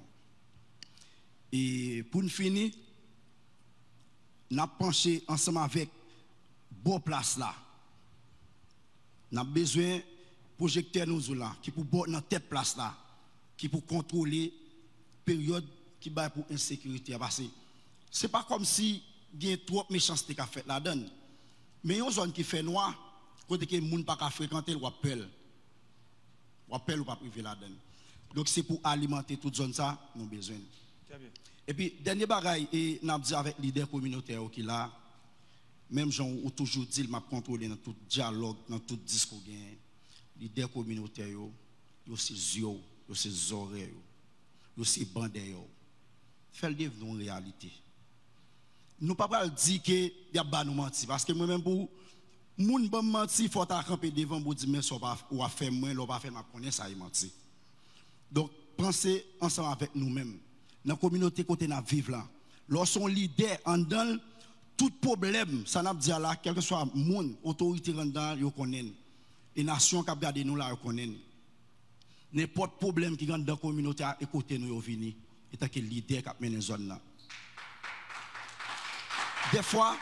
Et pour nous finir, nous avons penché ensemble avec bon place là. Nous avons besoin de projecteurs nous là qui pour dans tête place là qui pour contrôler période qui va pour insécurité parce que c'est pas comme si il y a trop de méchanceté qu'a fait là-dedans. Mais une zone qui fait noir, côté que les gens ne peuvent pas fréquenter, ou appel ou pas privé là-dedans. Donc c'est pour alimenter toute zone ça, nous avons besoin. Et puis dernier bagaille et n'a dit avec leader communautaire qui là, même gens ont toujours dit m'a contrôler dans tout dialogue, dans tout discours gain. Leader communautaire yo c'est yeux, yo c'est oreilles, yo c'est bandé yo. Fait le devenir une réalité. Nous pas pas dire que y a pas nous mentir parce que moi même pour moun bon mentir faut ta camper devant pour dire mais ça pas ou a faire moi l'on pas faire m'a connaître ça y mentir. Donc pensez ensemble avec nous-mêmes dans la communauté côté n'a vivre là. Lorsqu'on leader en dans tout problème ça n'a dit là quel que soit monde autorité en dans yo connaît et nation qui a regardé nous là yo connaît. N'importe problème qui rentre dans la communauté à côté nous yo vini et tant que leader qui a mené zone là. Des fois,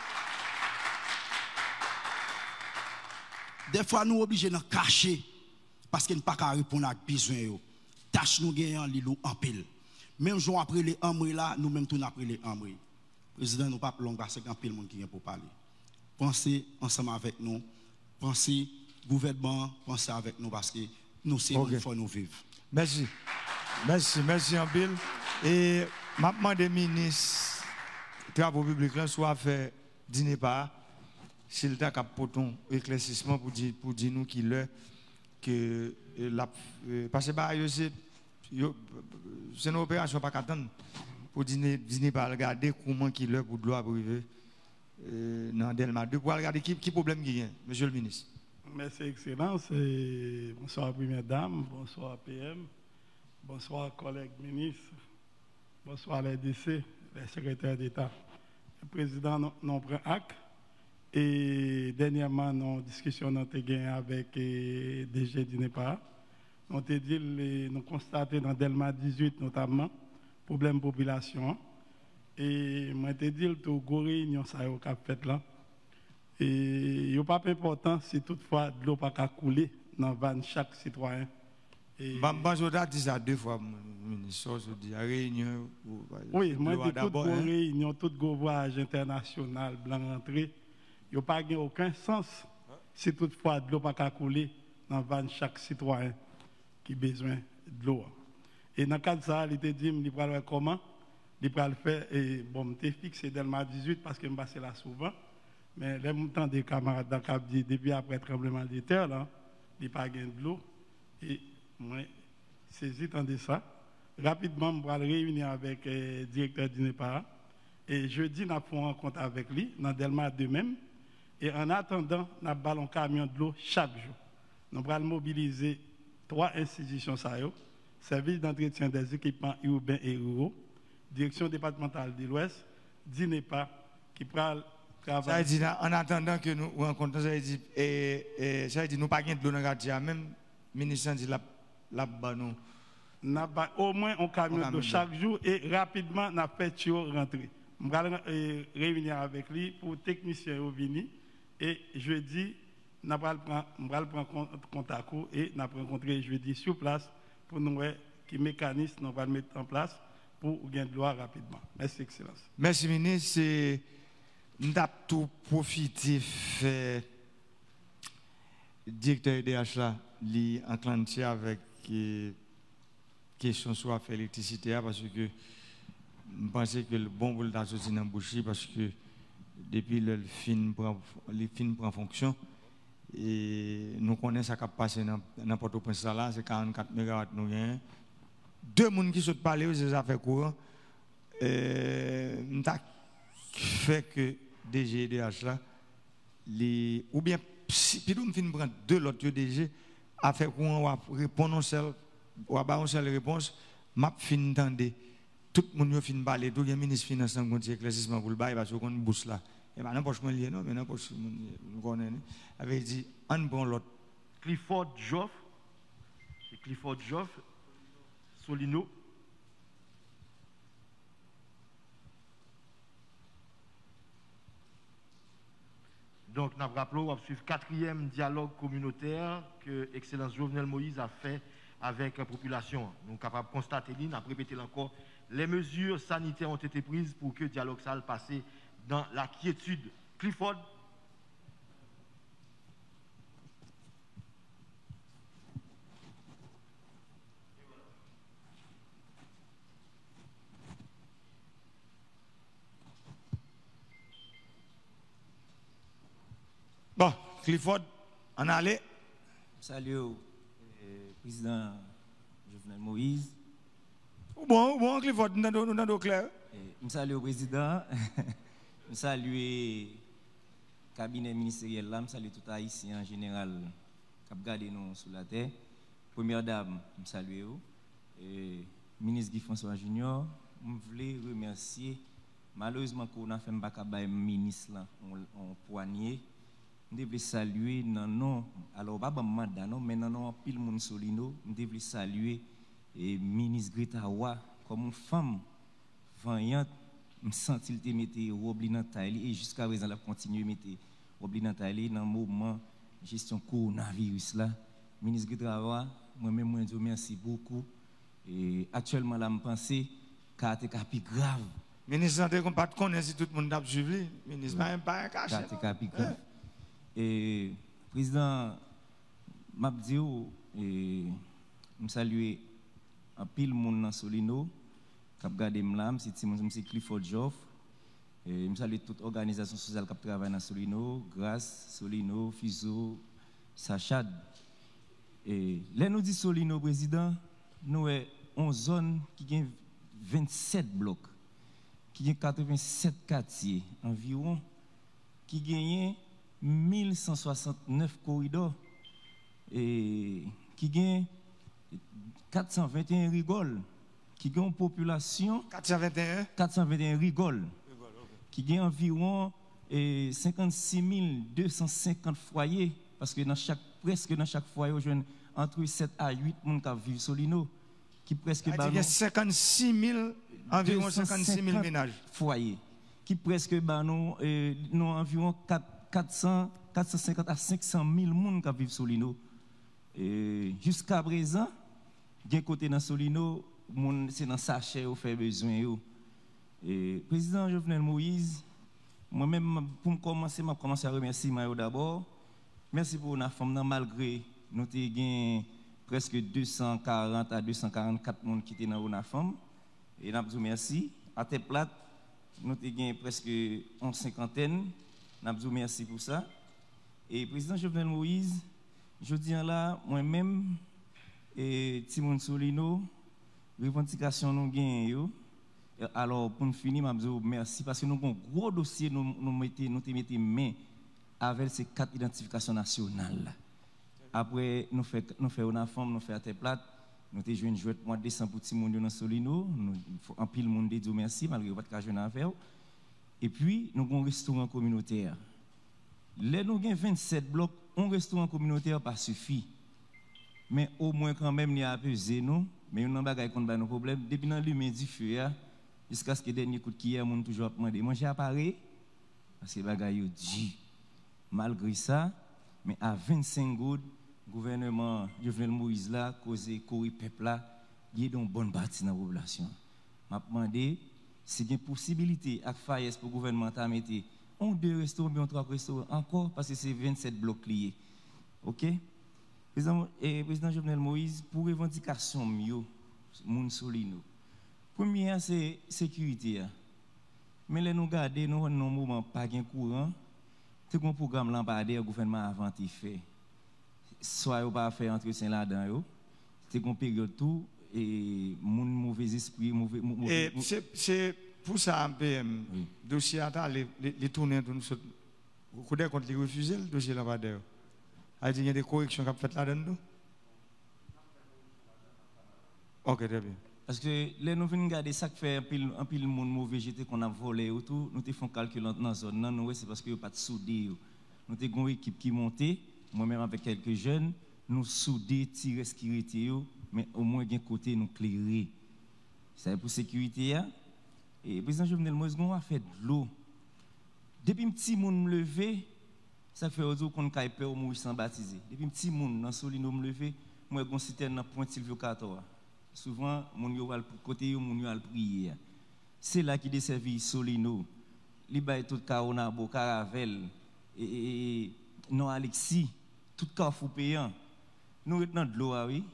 nous sommes obligés de nous cacher parce qu'ils ne peuvent pas répondre à besoin. Tâche nous gagnons l'îlot en pile. Même jour après les amri là, nous même tout après les amri. Président, nous pas long parce qu'il y a un pile monde qui vient pour parler. Pensez ensemble avec nous. Pensez gouvernement, pensez avec nous parce que nous c'est il faut nous vivre. Merci. Merci en pile. Et maintenant des ministres travaux publics là soit fait dîner pas s'il t'a cap poton éclaircissement pour dire nous qu'il est que la parce que c'est une opération pas qu'attendre pour dîner pas regarder comment qu'il est pour de l'eau arriver dans Delma 2 pour regarder qui problème qui y a monsieur le ministre. Merci, Excellence. Et bonsoir, Première Dame. Bonsoir, PM. Bonsoir, collègues ministres. Bonsoir, les DC, les secrétaires d'État. Le président nous prend acte. Et dernièrement, nous discussion avec DG d'INEPA. Nous avons dit, nous constatons dans Delma 18 notamment, problème population. Et moi, je dit, tout gros réunion, ça a fait là. Et il n'est pas important si toutefois de l'eau pas couler dans van chaque citoyen. Je dis ça 2 fois, ministre, je dis réunion. Oui, moi, je dis toute réunion, tout voyage international, blanc rentré, il n'y a pas aucun sens si toutefois de l'eau pas couler dans van chaque citoyen qui a besoin de l'eau. Et dans le cas de ça, il te dit, il va le faire comment? Il va le faire, et bon, je fixé Delma 18 parce que je passe là souvent. Mais les montants des camarades dans Cap dit depuis après le tremblement de terre, là, il n'y a pas de l'eau. Et moi, saisi de ça. Rapidement, je vais réunir avec le directeur d'INEPA. Et jeudi, nous avons une rencontre avec lui, dans Delma 2 même. Et en attendant, nous avons un camion de l'eau chaque jour. Nous allons mobiliser 3 institutions, service d'entretien des équipements urbains et ruraux, direction départementale de l'Ouest, d'INEPA, qui prend. Ça veut dire, en attendant que nous rencontrons, ça veut dire, nous pas de l'eau dans le quartier, même le ministre dit là-bas, nous. Au moins un camion de chaque jour et rapidement, nous avons fait rentrer. Je vais réunir avec lui pour technicien venir et jeudi, nous allons prendre contact et nous allons rencontrer jeudi sur place pour nous voir quel mécanisme nous allons mettre en place pour gagner de l'eau rapidement. Merci, Excellence. Merci, ministre. Nous avons tout profité directeur EDH là, lui enclenché avec question sur l'électricité parce que je pensais que le bon boulot a sorti dans la bouche parce que depuis le film prend fonction et nous connaissons ce qui a passé dans n'importe où là, c'est 44 MW nous gagnons. 2 personnes qui sont parlés, c'est affaires courantes. Nous avons fait que DG là, ou bien si nous prendre 2 autres DG, affaire courant ou répondre ou avoir une seule réponse, m'a fin tendre tout le monde fin parler, tout le ministre finance en compte éclaircissement pour le bail parce qu'on bourse là. Et ben n'importe quoi lié non, mais n'importe nous connaît avait dit on prend l'autre. Clifford Joff, c'est Clifford Joff, Solino. Donc, nous rappelons, on va suivre le 4e dialogue communautaire que Excellence Jovenel Moïse a fait avec la population. Nous sommes capables de constater, nous avons répété encore, les mesures sanitaires ont été prises pour que le dialogue s'aille passer dans la quiétude. Clifford. Bon, Clifford, on allait. Salut, président Jovenel Moïse. Bon, Clifford, nous avons clair. Salut, président. Salut, cabinet ministériel là. Salut tout Haïtien en général qui a gardé nous sous la terre. Première dame, salut. Ministre Guy François Junior, je voulais remercier. Malheureusement, qu'on a fait un bac à ministre là, en poignée. Je devais saluer non alors pas mandat non mais non pile monde solino je devais saluer et ministre Greta Wa comme une femme vaillante me sentit te mettre robe dans taille et jusqu'à présent la continue mettre robe dans taille dans moment gestion coronavirus là ministre Greta Wa moi-même moi dis merci beaucoup et actuellement là me penser carte plus grave ministre santé qu'on pas connaître si tout le monde a suivi ministre pas caché carte plus grave. Et président Mabdio, je salue un pile monde dans Solino, qui a gardé m'lam, c'est Clifford Joff. Et je salue toute organisation sociale qui travaille dans Solino, Grâce, Solino, Fiso, Sachad. Et là nous dit Solino, président, nous sommes en zone qui a 27 blocs, qui a 87 quartiers environ, qui gagnent 1169 corridors et qui gagne 421 rigoles, qui gagne une population 421 rigoles, qui gagne environ 56 250 foyers, parce que presque dans chaque foyer, on entre 7 à 8 personnes qui vivent sur l'île, qui presque... Il y a 56 000, environ 56 000 ménages. Foyers, qui presque nous environ 450 à 500 000 personnes qui vivent sur l'île. Jusqu'à présent, d'un côté dans Solino, c'est dans sachet où fait besoin. Président Jovenel Moïse, moi-même, pour commencer, je commence à remercier d'abord. Merci pour la femme, malgré nous avons presque 240 à 244 personnes qui étaient dans la femme. Et nous vous merci. À tête plate, nous avons presque une cinquantaine. Nous vous merci pour ça. Et président Jovenel Moïse, je dis là, moi-même, et Timon Solino, revendication nous gagnons. Alors, pour nous finir, je vous merci parce que nous avons un gros dossier, nous mettons main avec ces 4 identifications nationales. Après, nous faisons une forme, nous faisons à tête plate, nous avons joué une jouette mois de décembre pour Timon dans Solino, en pile monde dit merci, malgré votre cas jeune affaire. Et puis, nous avons un restaurant communautaire. Là, nous avons 27 blocs, un restaurant communautaire pas suffit. Mais au moins, quand même, il y a pesé nous. Mais nous n'avons pas de problème. Depuis dans l'humain du feu, jusqu'à ce que le dernier coup de qui est, on toujours demandé manger à Paris. Parce que les bagailles dit. Malgré ça, mais à 25 gouttes, le gouvernement Jovenel Moïse là, causé courir peuple là, il y a une bonne partie dans la population. Je me demande si il y a une possibilité à faire pour le gouvernement de mettre 1 ou 2 restaurants, bien 3 restaurants encore, parce que c'est 27 blocs liés. OK? Président Jovenel Moïse, pour revendication mieux, moun solino. Première, c'est sécurité. Mais là, nous regardons, nous avons un moment pas de courant. C'est un programme lampadaire, le gouvernement a inventé fait. Soit il pas fait entretien là-dedans, c'est une période tout, et mon mauvais esprit, mauvais. C'est pour ça, MPM, le dossier a les tournées de nous. Vous connaissez quand ils refusent le dossier lampadaire? Il y a des corrections qui sont faites là-dedans? Ok, très bien. Parce que là, nous venons regarder ça qui fait un pile monde mauvais jeté qu'on a volé ou tout, nous faisons calcul dans la zone. Non, c'est parce qu'il n'y a pas de soudé. Nous avons une équipe qui monte, moi-même avec quelques jeunes, nous soudés, tirer ce qui était, mais au moins d'un côté nous clairer. C'est pour la sécurité. Et le président Jovenel Moïse a fait de l'eau. Depuis un petit monde me lever, ça fait aux autres qu'on a peur au mourir sans baptiser. Depuis un petit monde dans Solino me lever, moi je suis dans Pointe Silvio 14. Souvent, mon yo va le côté mon yo va le prier. C'est là qui desservit Solino. Li bay tout Caronabo, Caravel et non Alexis, tout Carrefour payant. Nous dans de l'eau oui.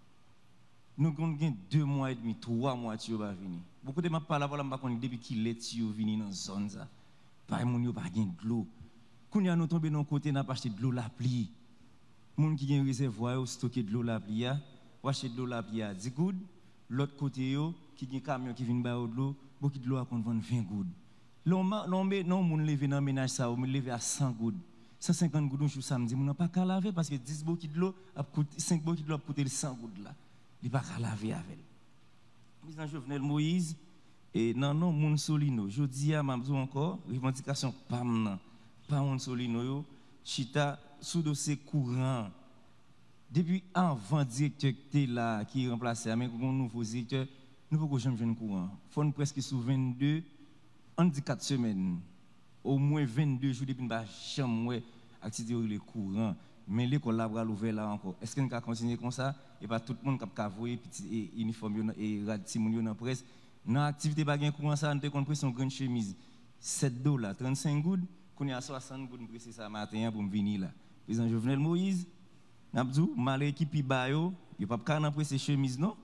Nous avons 2 mois et demi, 3 mois tu va venir. Beaucoup de ma parole voilà pas connait depuis qu'il est tu venir dans zone ça. Pas mon yo pas gain de l'eau. Quand nous nous tomber dans côté n'a pas acheté de l'eau la pluie. Moun qui gain réservoir stocker de l'eau la pluie. Ou acheter de l'eau la pluie à 10 gouttes, l'autre côté qui a un camion qui vient de l'eau, beaucoup de l'eau à vendre 20 gouttes. Non, moun lever dans ménage ça, on lever à 100 gouttes. 150 gouttes un jour samedi, moun n'a pas qu'à laver parce que 10 bouquets de l'eau a coûté 5 bouquets de l'eau a coûté 100 gouttes là. Il pas qu'à laver avec. Président Jovenel Moïse et non moun Solino, je dis à m'absou encore, revendication pas moun Solino yo, chita sous dossier courant. Depuis avant directeur là qui est remplacé avec un nouveau directeur, nous ne pouvons jamais jouer courant. Il faut presque sous 22, on dit 4 semaines, au moins 22 jours depuis que nous jamais activité le courant. Mais l'école là va l'ouvrir là encore. Est-ce qu'on va continuer comme ça et pas tout le monde qui a vu petit uniforme et radicimon dans la presse. Dans l'activité pas gain courant ça, on te compris son grande chemise $7, 35 gouttes, qu'on y a 60 gouttes pressé ça matin pour venir là. Président Jovenel Moïse Nabdou, mal équipé bayo, il pas qu'à n'empêcher ces chemises non.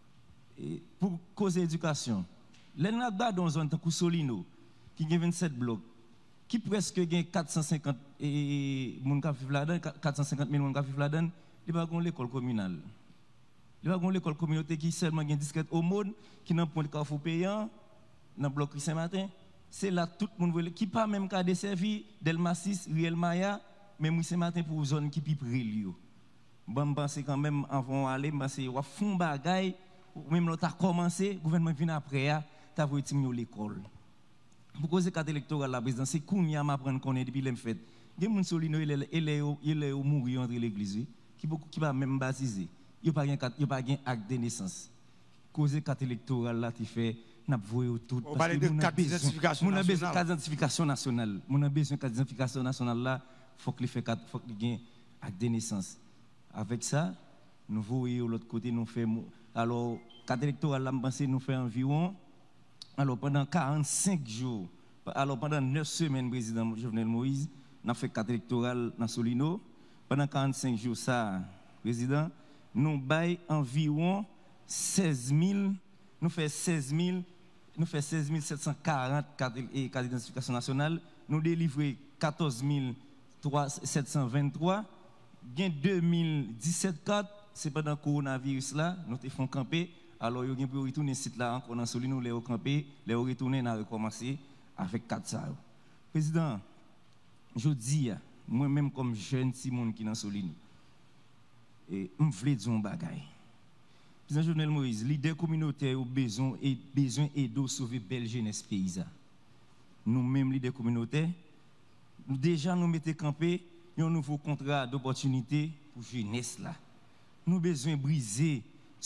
Et pour cause éducation. Les nagba dans zone tant Solino qui a 27 blocs, qui presque gagne 450 et moun ka vivre là-dedans, 450 000 moun ka vivre là-dedans, il va gon l'école communale. Il va gon l'école communautaire qui seulement gagne disquette au monde qui n'a point de carrefour payant dans bloc Saint-Martin, c'est là tout le monde qui pas même qu'à desservi Delma 6, Riel Maya, mais moi ce matin pour zone qui plus près lui. Bon penser quand même avant aller penser wa fond bagay même là t'as commencé gouvernement vient après t'as voulu tirer l'école. Pour cause carte électorale la président c'est kounya m'apprendre connaître depuis les fait. Des moun solino il est mourir entre l'église qui va même baptiser. Il pas gain acte de naissance. Cause carte électorale là tu fait n'a voyé tout parce que mon a besoin carte d'identification nationale. Mon a besoin carte d'identification nationale là faut qu'il fait faut qu'il gain acte de naissance. Avec ça, nous voyons de l'autre côté, nous faisons. Alors, carte électorale, là, nous faisons environ. Alors, pendant 45 jours, alors pendant 9 semaines, président Jovenel Moïse, nous avons fait carte électorale dans Solino. Pendant 45 jours, ça, président, nous baillons environ 16 000, nous faisons 16 740 cartes d'identification nationale. Nous délivrons 14 723. Gain 2017 cartes, c'est pendant le coronavirus là, nous te font camper. Alors, nous avons retourner site là encore dans Solino, nous avons campé, nous avons retourné, nous avons recommencé avec 4 ça. Président, je dis, moi-même comme jeune Simon qui est dans Solino, et je veux dire un bagay. Président Jovenel Moïse, leader communautaire a besoin d'aider à sauver belle jeunesse paysanne. Nous-mêmes, leader communautaire, déjà nous mettons campé un nouveau contrat d'opportunité pour la jeunesse là. Nous avons besoin de briser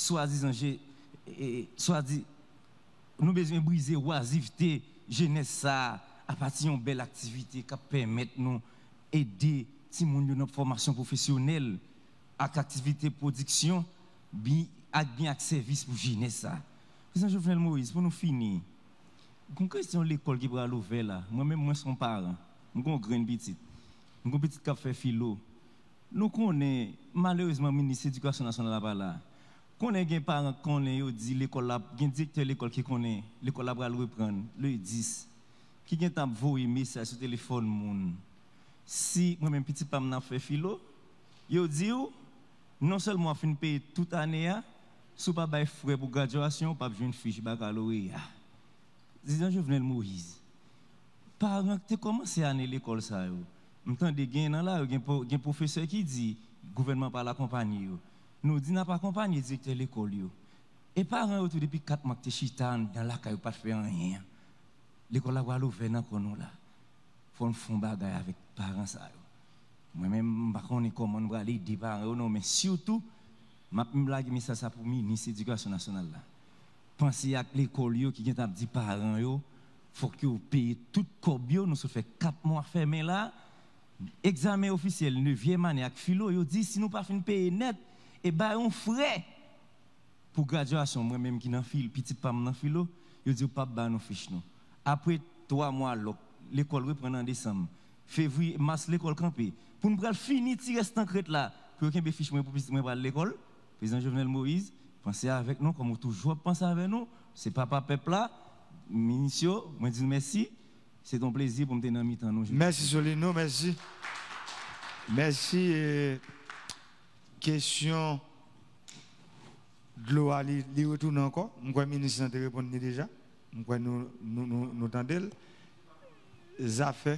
nous besoin de briser l'oisiveté jeunesse à partir d'une belle activité qui permet nous aider si nous avons une formation professionnelle avec activité de production avec bien service pour jeunesse. Président Jovenel Moïse, pour nous finir, une question de l'école qui va l'ouvrir là. Moi-même, moi, son parent, je suis un grand petit. Nous avons petit café philo. Nous connaissons malheureusement le ministre de l'Éducation nationale là-bas là. Nous connaissons des parents qui dit l'école là, un directeur de l'école qui connaît l'école là va le reprendre le 10. Qui vient t'envoyer un message sur le téléphone moun. Si moi-même petit pas m'en fait philo, yo dit non seulement fin payer toute année sous pas bail frais pour graduation, pas besoin de fiche baccalauréat. Président Jovenel Moïse. Parents tu commencé à aller l'école ça yo. M'entend des gains là, il y a un professeur qui dit gouvernement pas l'accompagner. Nous dit n'a pas accompagner directeur de l'école yo. Et parents autour depuis 4 mois que chitan dans la caille pas faire rien. L'école là va l'ouvrir dans kono là. Faut font bagaille avec parents ça yo. Moi même pas connait comment on va aller aider parents non mais surtout m'a blague mais ça pour ministre de l'Éducation nationale là. Pensez à l'école yo qui vient dit parents yo faut que vous payez tout cobio nous se fait 4 mois fermé là. Examen officiel 9e année avec philo, yo dit si nous pas fin payer net et ba on frais pour graduation moi même qui dans fil petit pas dans philo, yo dit pas ba nous fiche nous. Après 3 mois l'école reprend en décembre. Février mars l'école campé. Pour nous pral finir tirer cette crête là pour aucun fiche moi pour petit moi l'école. Président Jovenel Moïse, pensez avec nous comme toujours pensez avec nous, c'est papa peuple là. Ministre, moi dis merci. C'est un plaisir pour me tenir en mi-temps. Merci Solino, merci. Merci. Question de l'eau, il retourne encore. Je crois que le ministre a répondu déjà. Je crois que nous entendons. Affaires.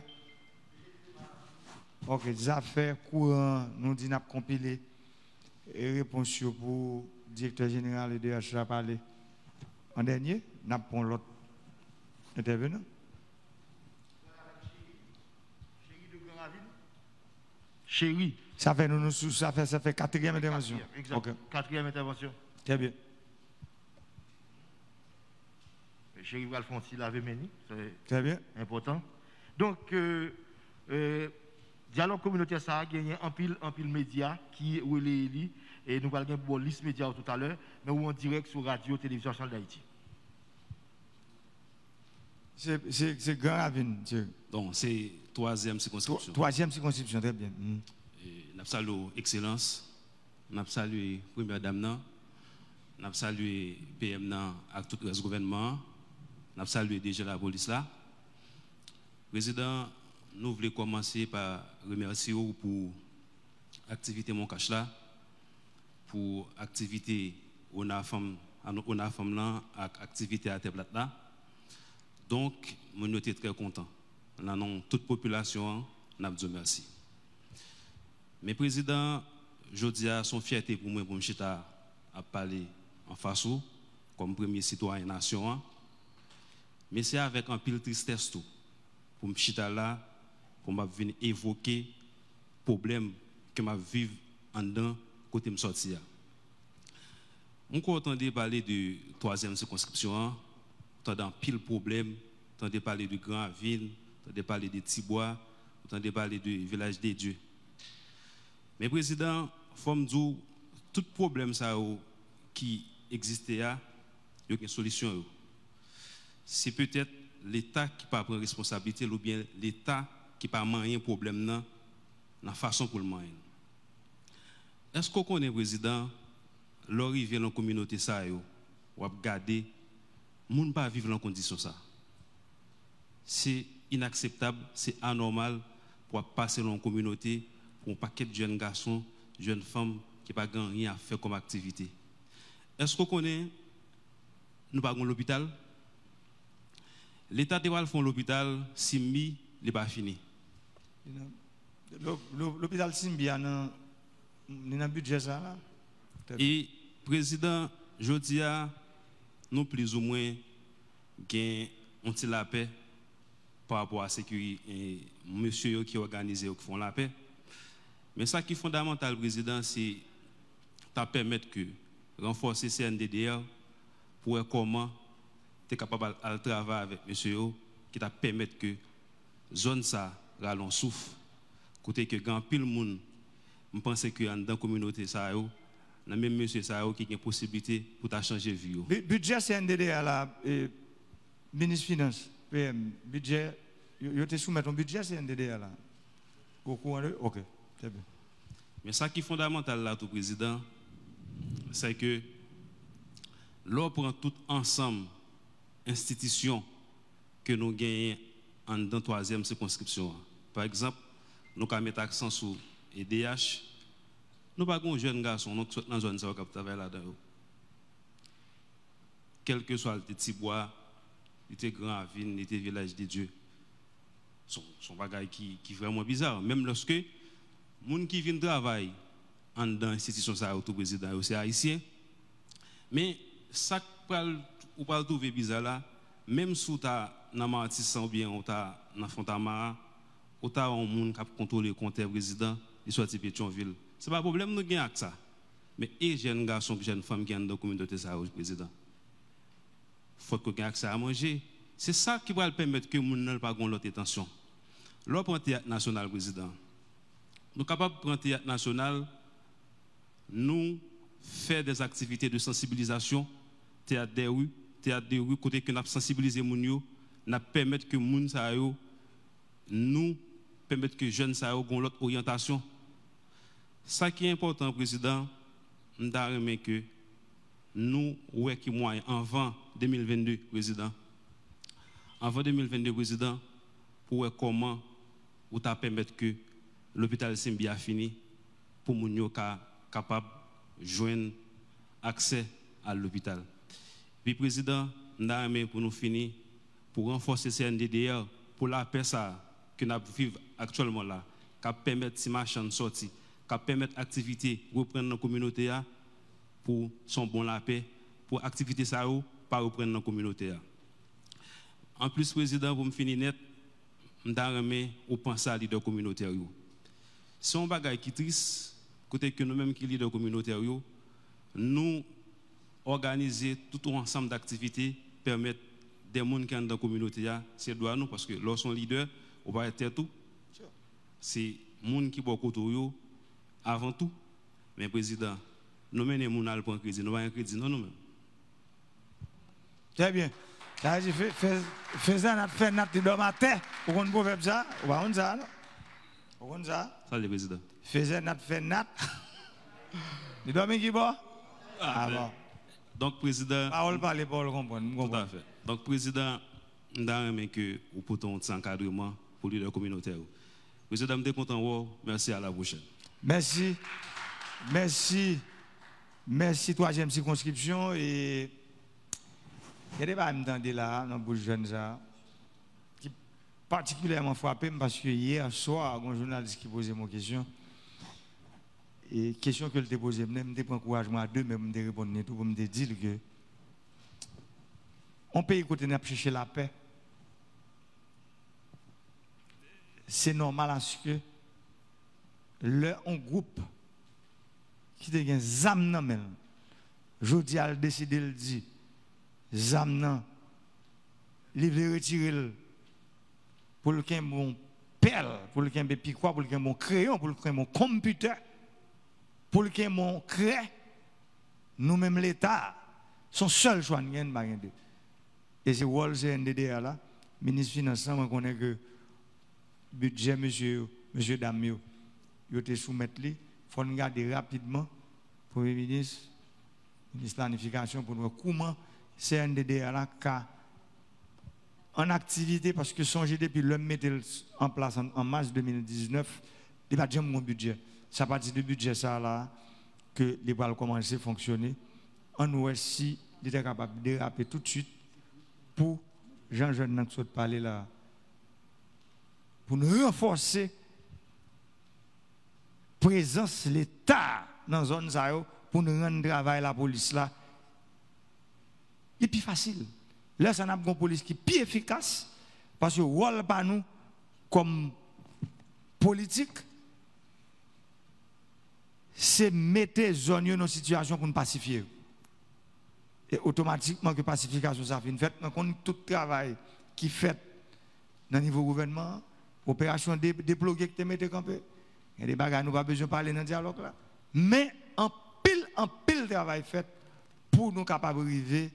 Ok, affaires courant, nous disons qu'on a compilé réponse pour le directeur général et DH a parlé en dernier. Nous avons l'autre intervenant. Chéri. Ça fait 4e intervention. Exact. Okay. 4e intervention. Très bien. Chéri va le faire aussi laver meni. Très bien. Important. Donc, dialogue communautaire, ça a gagné un pile média qui est et nous allons gagner une liste média tout à l'heure, mais ou en direct sur radio, télévision nationale d'Haïti. C'est grand ravine, monsieur. Donc, c'est 3e circonscription. 3e circonscription, très bien. Nous saluons l'excellence, nous saluons Première Dame, nous saluons PM avec tout le gouvernement, nous saluons déjà la police là. Président, nous voulons commencer par remercier vous pour l'activité Mon Cache là, pour l'activité on a femme là, avec l'activité à Teblat là. Donc, nous sommes très contents. Nous avons toute population, nous avons dit merci. Mais président, je dis à son fierté pour moi, pour me à parler en face comme premier citoyen de la nation. Mais c'est avec un pile tristesse tout. Pour me là, pour me venir évoquer les problèmes que je vis en dedans, côté me sortir. On entend parler de troisième circonscription, entend pile problème, entend parler de Grand Ville, entend parler de Tibois, entend parler de Village des Dieux. Mais président, il faut me dire, tout problème ça, qui existait, il y a une solution. C'est peut-être l'État qui pas prendre responsabilité ou bien l'État qui pas moyen problème dans la façon pour le moyen. Est-ce qu'on connaît président l'arrivée dans la communauté ça ou regarder moun pas vivre dans condition ça. C'est inacceptable, c'est anormal pour passer dans la communauté pour un paquet de jeunes garçons, jeunes femmes qui pas rien à faire comme activité. Est-ce qu'on connaît nous pas l'hôpital? L'État doit faire l'hôpital Simbi, il n'est pas fini. L'hôpital Simbi a un budget ça là? Et président, je dis à nous plus ou moins gain la paix par rapport à la sécurité, monsieur qui organisent qui font la paix. Mais ça qui est fondamental, président, c'est de permettre que renforcer CNDDR pour voir comment tu es capable de travailler avec monsieur qui t'a permettre que zone ça rallon souffle côté que grand pile monde je pense que dans la communauté ça même monsieur ça qui a une possibilité pour ta changer vie. Budget CNDDR là ministre finance PM budget yo te soumettre un budget CNDDR là. OK, c'est bien. Mais ça qui est fondamental là tout président c'est que l'on prend tout ensemble institutions que nous gagnons en dans troisième circonscription. Par exemple, nous avons mis l'accent sur EDH. Nous n'avons pas de jeunes garçons dans la zone qui travaillent là-dedans. Quel que soit le petit bois, le grand ville, le village des dieux, son bagage qui est vraiment bizarre. Même lorsque les gens qui viennent travailler dans l'institution au président, c'est haïtien. Mais ça ou pas le trouver bizarre là, même si tu as dans Martissa ou bien dans Fontamara, ou tu as un monde qui contrôle le compte président, il soit de Pétionville. Ce n'est pas un problème, nous gagnons avec ça. Mais les jeunes garçons, les jeunes femmes qui sont dans la communauté, ça, président. Il faut qu'on ait accès à manger. C'est ça qui va permettre que les gens n'aient pas l'autre attention. Là, pour le théâtre national, président, nous sommes capables de prendre le théâtre national, nous faire des activités de sensibilisation, théâtre des rues, côté que nous avons sensibilisé les gens, nous permettre que les gens nous permettre que les jeunes aient l'autre orientation. Ce qui est important, président, nous avons que nous, qui moyen avant 2022, président, avant 2022, président, pour voir comment vous permettre que l'hôpital Simbi a fini pour que nous soyons capables de joindre accès à l'hôpital. Puis, président, nous avons pour nous finir, pour renforcer CNDDR, pour la paix que nous vivons actuellement là, qui permettre ces marchands de sortir, qui permettre l'activité reprendre dans la communauté pour son bon la paix, pour l'activité ça pas reprendre dans la communauté. En plus, président, pour me finir net, je suis au penser à leader communautaire. C'est un bagage qui est triste, côté que nous-mêmes qui leader communautaire, nous organiser tout un ensemble d'activités permettre des gens qui sont dans la communauté, c'est droit nous, parce que lorsqu'on est leader, on va être tout. C'est les gens qui sont autour avant tout. Mais président, nous menons les gens à prendre crédit, nous avons un crédit, non nous-mêmes. Très bien. Fais un fait natte de matin. Vous comprenez proverbe ça? Vous comprenez ça? Vous comprenez ça? Ça, le président. Fais un fait natte. Tu dois me qui bon? Ah bon. Donc, président. Parole parler, parole comprendre. Tout à fait. Donc, président, nous avons que vous pouvez un encadrement pour les leaders communautaires. Président, je suis content. Merci, à la prochaine. Merci. Merci. Merci, troisième circonscription. Et il y a des gens qui là, dans le jeune ça. particulièrement frappé parce que hier soir, un journaliste qui posait mon question, et question que je t'ai posée, je me prends encouragement à deux, mais je me répondre tout pour me dire que on peut écouter n'a chercher la paix. C'est normal à ce que un groupe qui te gen zam nan men, jodi a décidé de dire zam nan, il veut retirer pour le qu'un bon pelle, pour le qu'un bon piquois, pour le qu'un bon crayon, pour le qu'un bon computer, pour le qu'un bon craie, nous-mêmes l'État, son seul choix de gagner. Et c'est Wall CNDDA là, ministre Finance, on connaît que budget monsieur Damio, il était soumettre lui, faut regarder rapidement Premier ministre, ministre de la planification pour voir comment CNDDA là en activité parce que songez depuis le mettre en place en mars 2019, il va jamais mon budget. C'est à partir du budget ça là que les va commencer à fonctionner. On voit si il était capable de déraper tout de suite pour Jean-Jean qui parler là pour nous renforcer présence de l'État dans la zone ça pour nous rendre travail la police là. Et puis facile. Là, ça n'a pas une police qui est plus efficace parce que le rôle pas nous comme politique, c'est mettre les zones dans une situation pour nous pacifier. Et automatiquement que la pacification ça fait une fête, on compte tout le travail qui fait dans le niveau gouvernement, opération déploguée que tu mets campé. Il y a des bagages, nous n'avons pas besoin de parler dans le dialogue là. Mais en pile travail fait pour nous capables d'arriver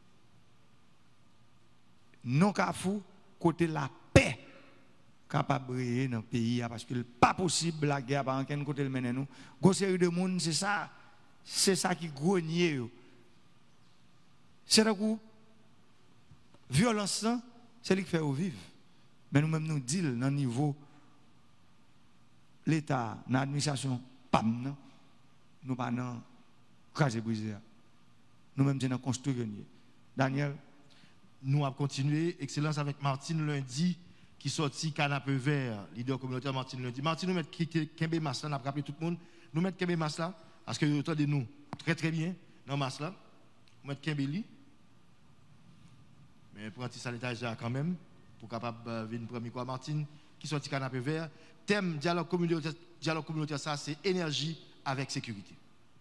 non qu'à fou côté la paix capable de briller dans le pays parce que pas possible la guerre par aucun côté le mener nous gros série de monde c'est ça qui grogne c'est le coup violence c'est lui qui fait vivre mais nous même nous dit dans le niveau l'état dans l'administration pam nous pas dans craser briser nous même dans construire Daniel. Nous avons continué, Excellence avec Martine lundi, qui sortit canapé vert, leader communautaire Martine lundi. Martine, nous mettons Kembe Masla, nous avons rappelé tout le monde, nous mettons Kembe Masla, parce que vous entendez nous très très bien dans Masla. Nous mettons Kembe li. Mais pour un petit saletage quand même, pour capable de venir premier quoi, Martine, qui sortit canapé vert. Thème dialogue communautaire, ça c'est énergie avec sécurité.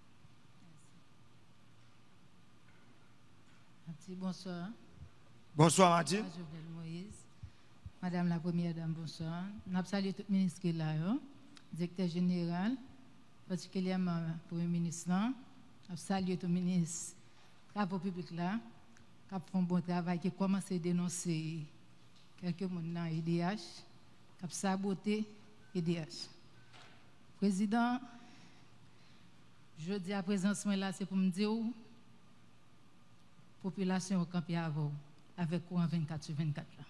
Merci, bonsoir. Bonsoir, Mathieu. Madame la Première Dame, bonsoir. Nous saluons tout le ministre qui est là, directeur général, particulièrement le Premier ministre. Nous saluons tout le ministre des Travaux publics là, qui a fait un bon travail, qui a commencé à dénoncer quelques personnes dans l'IDH, qui a saboté l'IDH. Président, je dis à présence là, c'est pour me dire, population au campé avant. Avec courant 24/24 là.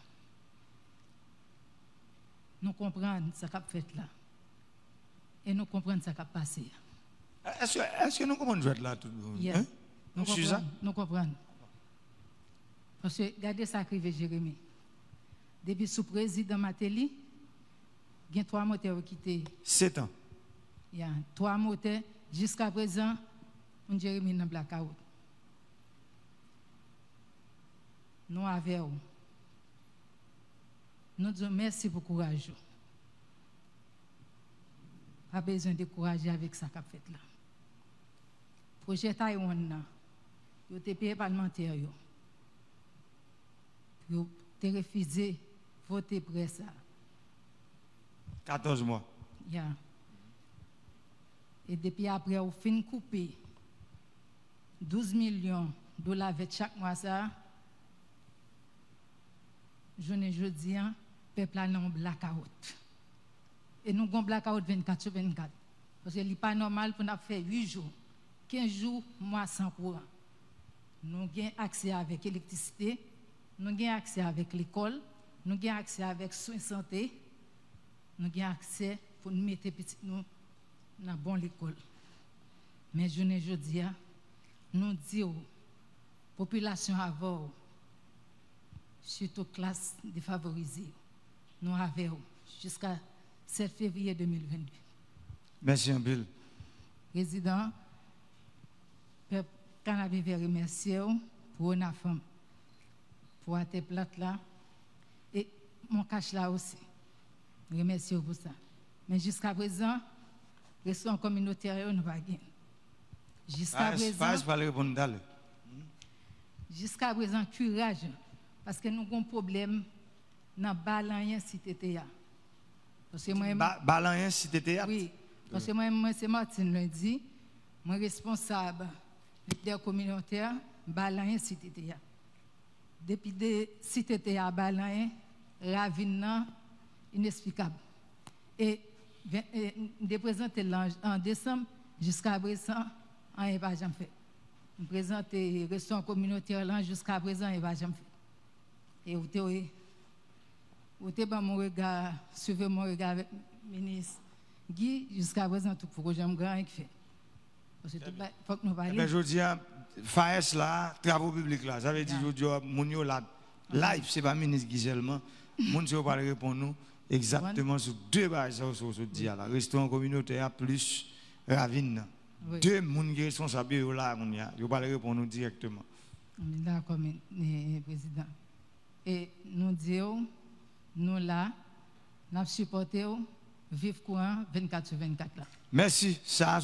Nous comprenons ce qu'a fait là. Et nous comprenons ce qui a passé. Est-ce que nous comprenons jouer là tout le monde? Yeah. Nous comprenons. Parce que regardez ça qui arrive Jérémy. Depuis sous président Matéli, il y a 3 moteurs qui quitté. 7 ans. Il y a 3 moteurs jusqu'à présent, on Jérémy dans blackout. Nous avons. Nous disons merci pour le courage. Pas besoin de courage avec ça qu'a fait là. Projet Taïwan, il a été payé parlementaire. Il a refusé de voter pour ça. 14 mois. Yeah. Et depuis après, on fin couper 12 millions de dollars avec chaque mois ça. Je ne jeudi, le peuple a un blackout. Et nous avons un blackout 24/24. Parce que ce n'est pas normal pour nous faire 8 jours, 15 jours, mois sans courant. Nous avons accès avec l'électricité, nous avons accès avec l'école, nous avons accès avec soins de santé, nous avons accès pour nous mettre petit nous dans la bonne école. Mais je ne jeudi, nous disons, population avant, surtout classe défavorisée. nous avons jusqu'à 7 février 2022. Merci un peu. Président, peuple Canabi veut remercier pour la femme, pour tes plates là, et mon cache là aussi. Remercie pour ça. Mais jusqu'à présent, restons communautaire, nous va gagner. Jusqu'à présent, curage, parce que nous avons un problème dans Balanyen Cité Théa. Balanyen Cité Théa? Oui, parce que moi, c'est Martine lundi, moi responsable des communautaires, Balanyen Cité Théa. Depuis de Cité Théa Balanyen, ravine inexplicable. Et de présenter en décembre jusqu'à présent, on n'a pas jamais fait. Nous présentons les restaurants communautaires jusqu'à présent, on n'a pas jamais fait. Et vous avez mon regard, suivez mon regard avec le ministre Guy, jusqu'à présent, tout le projet grand qui fait. Parce que il faut que nous parlions. Je dis, FAES là, travaux publics là, ça veut dire que nous là, live, ce n'est pas le ministre Guy seulement, nous ne pas répondre nous exactement sur deux bases, sur ce dia là, restaurant communautaire plus ravine. Oui. Deux personnes qui sont responsables là, ils ne pas répondre directement. D'accord, président. Et nous disons, nous là, nous supportons vivre courant 24/24 là. Merci, ça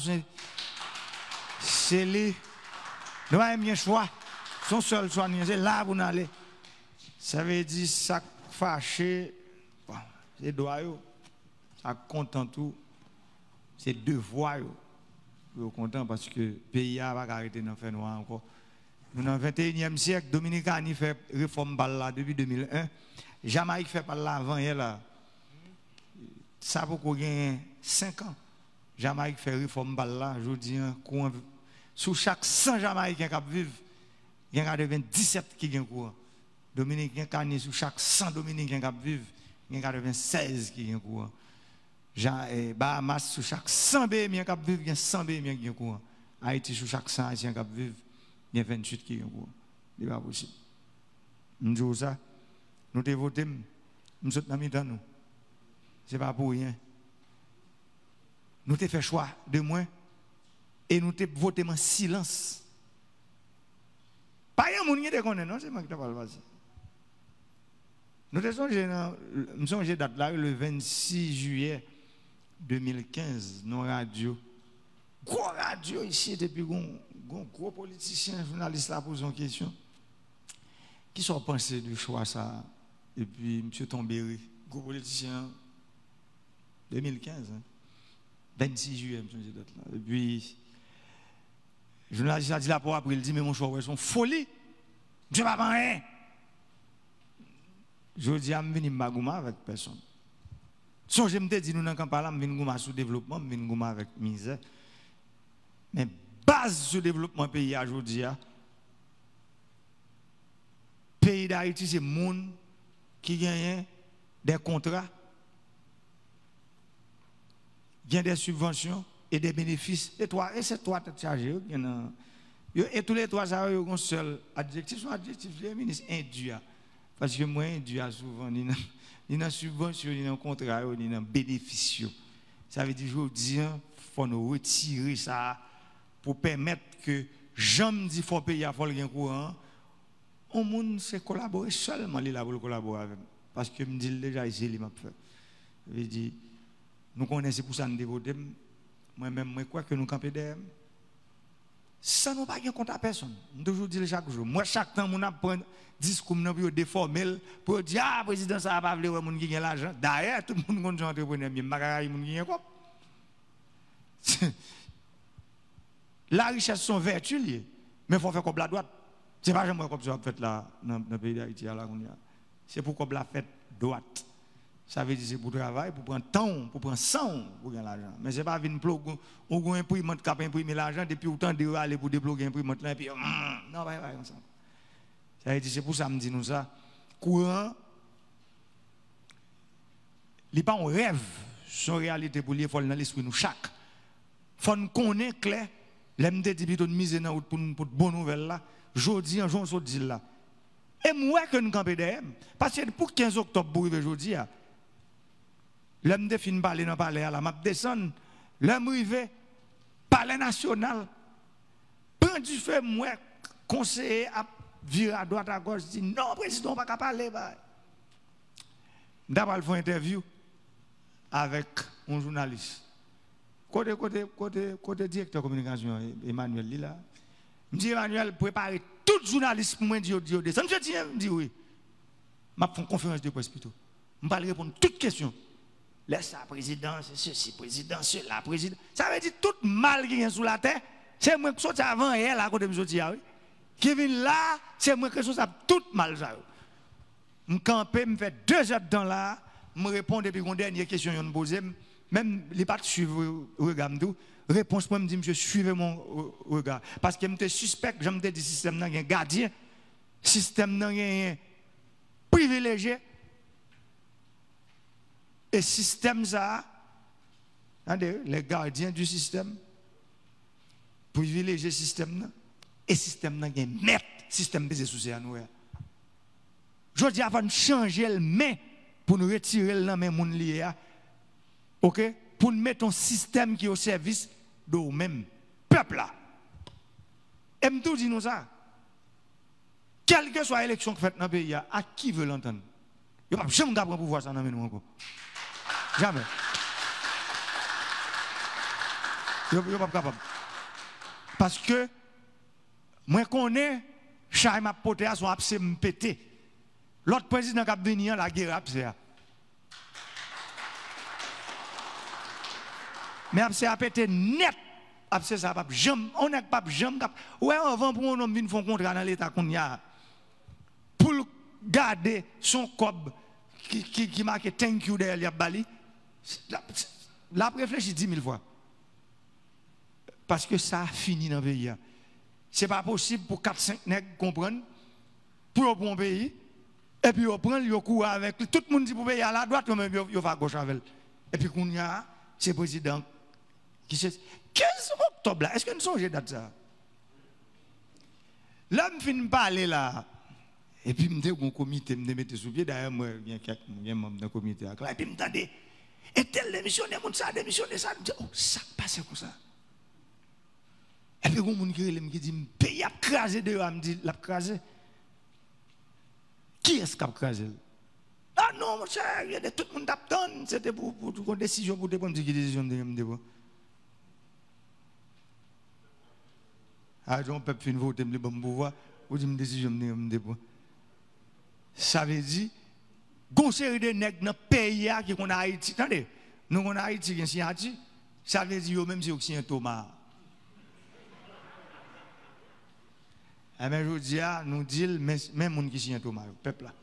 c'est les. Nous avons bien choix. Son seul choix, c'est là où nous allons. Ça veut dire ça fâché, bon, c'est droit, ça content tout, c'est devoir. Je suis content parce que le pays n'a pas arrêté d'en faire noir encore. Nous, dans le 21e siècle, Dominicain fait réforme là depuis 2001. Jamaïque fait par là avant elle là. Ça pour gagner 5 ans. Jamaïque fait réforme là, je dis sur chaque 100 Jamaïcains qui vivent, il y en a 17 qui ont courant. Dominicain sur chaque 100 Dominicains qui vivent, il y en a 96 qui ont courant. Bahamas sur chaque 100 BMI qui vivent, il y a 100 BMI qui ont courant. Haïti sur chaque 100 Haïtiens qui vivent, il y a 28 qui ont courant. Ce n'est pas possible. Nous disons ça. Nous te voté, nous sommes dans le nous. Ce n'est pas pour rien. Nous te fait choix de moins et nous te voté en silence. Pas un monde qui te connaît, non, c'est moi qui te parle pas. Nous te songé date là, le 26 juillet 2015, nos radios. Gros radio ici, depuis gros politicien, journaliste là posent une question. Qui sont pensés du choix ça? Et puis, M. Tombéry, gros politicien, 2015, hein? 26 juillet, M. Date là. Et puis, le journaliste a dit là pour après, il dit, mais mon choix, c'est une folie. Je ne vais pas rien. Je dis, je vais venir avec personne. Si je me dis, nous n'avons pas là, je vais venir sous développement, je vais venir avec misère. Mais base du développement pays aujourd'hui, pays d'Haïti, c'est le monde qui gagne des contrats, gagne des subventions et des bénéfices. Et c'est toi qui es chargé. Et tous les trois, ça ont un seul adjectif. Son adjectif, le ministre induit. Parce que moi, induit souvent, ni dans subvention, ni dans contrat, ni dans bénéfice. Ça veut dire aujourd'hui, il faut nous retirer ça pour permettre que j'aime dire qu'il faut payer à faut le courant. On monde c'est collaborer seulement là pour collaborer avec. Parce que me dit déjà ici il m'a fait. Je dis nous connaissons pour ça nous dévoter. Moi-même moi crois que nous camper derrière. Ça nous pas compte à personne. Je toujours dis chaque jour. Moi chaque temps on apprend discours pour déformer pour dire ah président ça va pas vouloir monde qui gagne l'argent. D'ailleurs tout le monde connaît entrepreneur mais magaray monde qui gagne quoi. La richesse sont vertueux mais il faut faire comme la droite. Ce n'est pas jamais comme ça qu'on fait là dans le pays d'Haïti. C'est pour qu'on la fait droite. Ça veut dire que c'est pour travailler, pour prendre temps, pour prendre sang, pour gagner l'argent. Mais ce n'est pas une plug, on a imprimante qui a imprimé l'argent depuis autant de aller pour déployer l'imprimante là et puis non, pas comme ça. Ça veut dire c'est pour ça que je dis nous ça. Courant, il n'est pas un rêve, c'est une réalité pour lui, il faut dans l'esprit nous chaque. Il faut nous connaître clair, l'MD dit plutôt de mise dans pour de bonnes nouvelles là. Jodi en jour dit là. Et moi que nous camper derrière parce que pour 15 octobre pour arriver jodi l'homme de fin parler dans palais, là, m'a descendre, l'homme rivé, palais national, prend du feu, moi, conseiller à virer à droite, à gauche, dit non, président, on ne va pas parler. D'abord, il faut une interview avec un journaliste. Côté directeur de communication, Emmanuel Lila. Je dis Emmanuel, préparez tout journaliste pour moi dire ça. Je dis oui. Je fais une conférence de presse plutôt. Je vais répondre à toutes questions. Laisse ça, président, c'est ceci, président, cela, président. Ça veut dire tout mal qui est sous la terre. C'est moi qui suis avant elle à côté de moi. Qui vient là, c'est moi qui suis tout mal. Je campe, je fais 2 heures dans là, je réponds depuis une dernière question que je pose. Même les pas suivre le regard, réponse moi me dit, monsieur, suivez mon regard. Parce que je me suspecte, je me dis, le système n'a un gardien, le système n'a un privilégié. Et le système, ça, les gardiens du système, privilégié le système, et le système n'a un maître, le système des soucis à nous. Je dis avant de changer le main pour nous retirer le main mon lié. OK? Pour nous mettre un système qui est au service de nous-mêmes, peuple là. Et me tout dit nous ça. Quelle que soit l'élection qui fait dans le pays, à qui veut l'entendre? Il n'y a pas jamais d'apprendre pouvoir ça dans nous encore. Jamais. Il n'y a pas capable. Parce que moi je connais, chaque m'a poté à son abcès me pété. L'autre président qui a venu la guerre abcès. Mais abcès a pété net. Abcès ça pas jamais, on n'a pas jamais. Ouais, avant pour un homme venir faire un contrat dans l'état qu'on y a pour garder son cob qui marque thank you derrière Bali. La réfléchis 10 000 fois. Parce que ça a fini dans le pays. Ce n'est pas possible pour 4-5 nègres comprendre pour un pays. Et puis on prend le cours avec tout le monde dit pour payer à la droite, mais il va à gauche avec. Et puis qu'on y a, c'est le président qui se 15 octobre là. Est-ce que nous sommes date ça? Là, je finis de parler là. Et puis, je me un comité, je me mets sous pied. D'ailleurs, moi, il y a quelques membres d'un comité. Et puis, je me dis, et tel démissionnaire, ça, démissionnaire, ça. Je me dis, oh, ça passe comme ça. Et puis, il y a un monde qui dit, il a crasé dehors. Je me dis, il a crasé. Qui est-ce qui a crasé? Ah non, mon cher, il y a tout le monde qui a donné. C'était pour une décision, pour prendre une décision de ah, on peut faire voter le bon pouvoir, ou dire une décision de ça veut dire, qu'on série de nègres dans le pays qui est en Haïti. Attendez, nous en Haïti, qui est en Haïti, ça veut dire même si c'est un Thomas. Mais je dis, nous disons, même les qui sont un Thomas, le peuple là.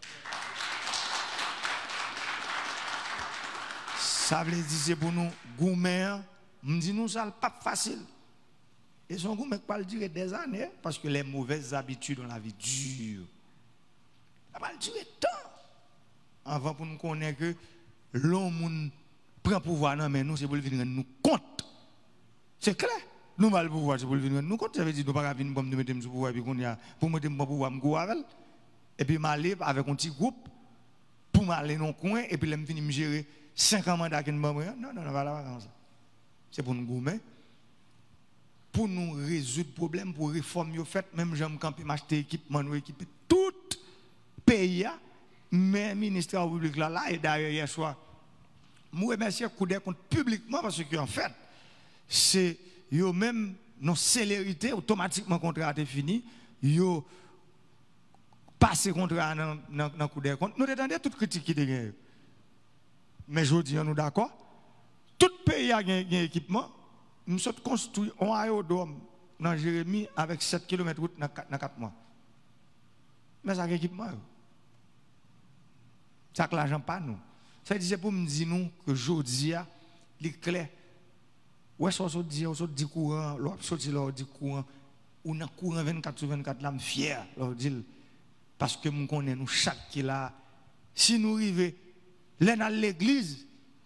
Ça veut dire, c'est pour nous, gourmets, nous disons, nous, ça n'est pas facile. Et son gourmet va durer des années, parce que les mauvaises habitudes dans la vie durent. Ça va durer tant. Avant pour nous connaître que l'homme prend pouvoir, non, mais nous, c'est pour venir nous compte. C'est clair. Nous, le pouvoir, c'est pour venir nous compte. Ça veut dire que nous ne pouvons pas venir pour nous mettre sous pouvoir, pour mettre mon pouvoir, me go avec. Et puis, je vais avec un petit groupe, pour aller dans le coin, et puis, je vais venir gérer 5 mandats qui ne me non, non, voilà, comme ça. C'est pour nous gourmet. Pour nous résoudre le problème, pour réformer, même j'aime camper, m'acheter équipement, nous équiper tout pays, mais le ministre de la République là, et d'ailleurs hier soir, je remercie le coup de compte publiquement parce qu'en fait, c'est eux même, non célérité, automatiquement le contrat est fini, ils passé le contrat dans le coup de compte. Nous attendons toute critique qui est. Mais je dis, nous d'accord, tout pays a un équipement. Nous sommes construits un aérodrome dans Jérémie avec 7 km de route dans 4 mois. Mais ça, c'est équipement. Ça, c'est l'argent pas nous. Ça veut dire c'est pour me dire nous que aujourd'hui, il est clair. Ouais, ça, on dit courant, l'autre sorti là, dit courant. On a courant 24 sur 24, là, je suis fier. Parce que nous connaissons nous chaque qui là. Si nous arrivons, là dans l'église,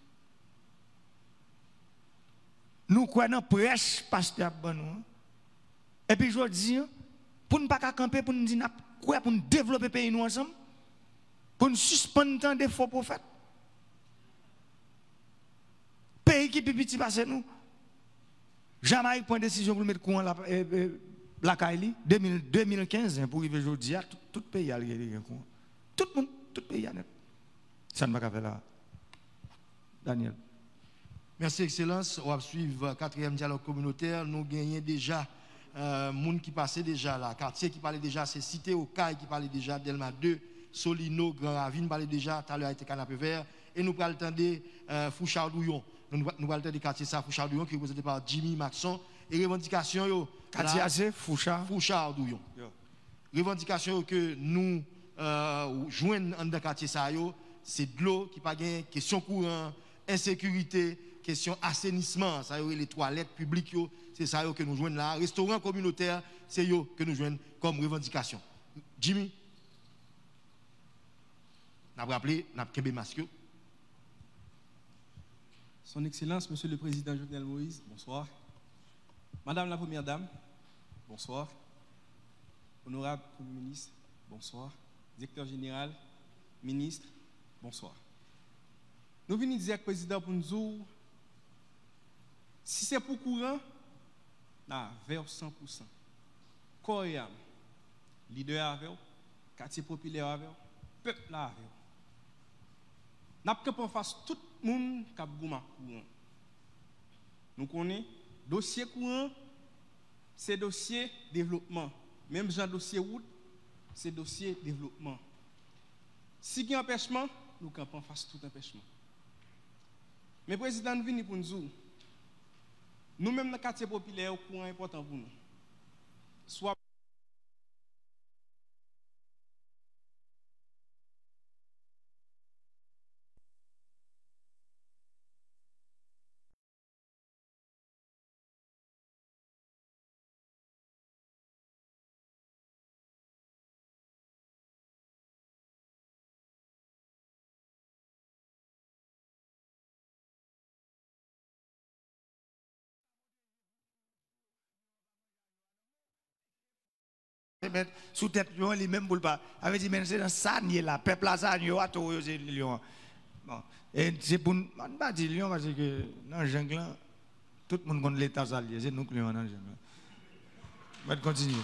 nous croyons dans prêche, pasteur Banou. Et puis je dis, pour ne pas camper, pour nous dire, pour nous développer le pays nous ensemble, pour nous suspendre tant de faux prophètes. pays qui est petit passé nous. Jamaïque prend décision pour mettre courant la Kaili 2015 pour arriver aujourd'hui tout le pays a le courant. Tout le pays a net. Ça ne va pas faire là. Daniel. Merci, Excellence. On va suivre le 4e dialogue communautaire. Nous gagnons déjà monde qui passait déjà là. Quartier qui parlait déjà, c'est Cité au Caille qui parlait déjà, Delma 2, Solino, Grand Ravine parlait déjà, tout à l'heure a été Canapé Vert. Et nous parlons de Fouchard-Douillon. Nous parlons de quartier ça, Fouchard-Douillon, qui est représenté par Jimmy Maxon. Et revendication, quartier c'est Fouchard-Douillon. Revendication que nous joignons dans le quartier ça, c'est de l'eau qui pas gain, question courant, insécurité, question assainissement, ça les toilettes publiques, c'est ça que nous joignons là. Restaurant communautaire, c'est ça que nous joignons comme revendication. Jimmy, n'a rappelé, n'a kebe masque. Son Excellence, Monsieur le Président Jovenel Moïse, bonsoir. Madame la Première Dame, bonsoir. Honorable Premier ministre, bonsoir. Directeur général, ministre, bonsoir. Nous venons dire au président pour nous dire, si c'est pour courant, vers 100%. Coréen, leader avec, quartier populaire avec, peuple avec. Nous avons face tout le monde qui a courant. Nous connaissons, dossier courant, c'est dossier développement. Même genre dossier route, c'est dossier développement. Si il y a un empêchement, nous campons face tout empêchement. Mais le président nous vient pour nous dire, nous-mêmes dans le quartier populaire, le courant est important pour nous. Soit sous tête lui même pour pas avait dit mais c'est dans ça là peuple là ça yo a tout c'est lion bon et c'est pour on pas dire lion parce que dans jungle tout le monde connaît l'état ça c'est nous qui lion dans jungle on va continuer.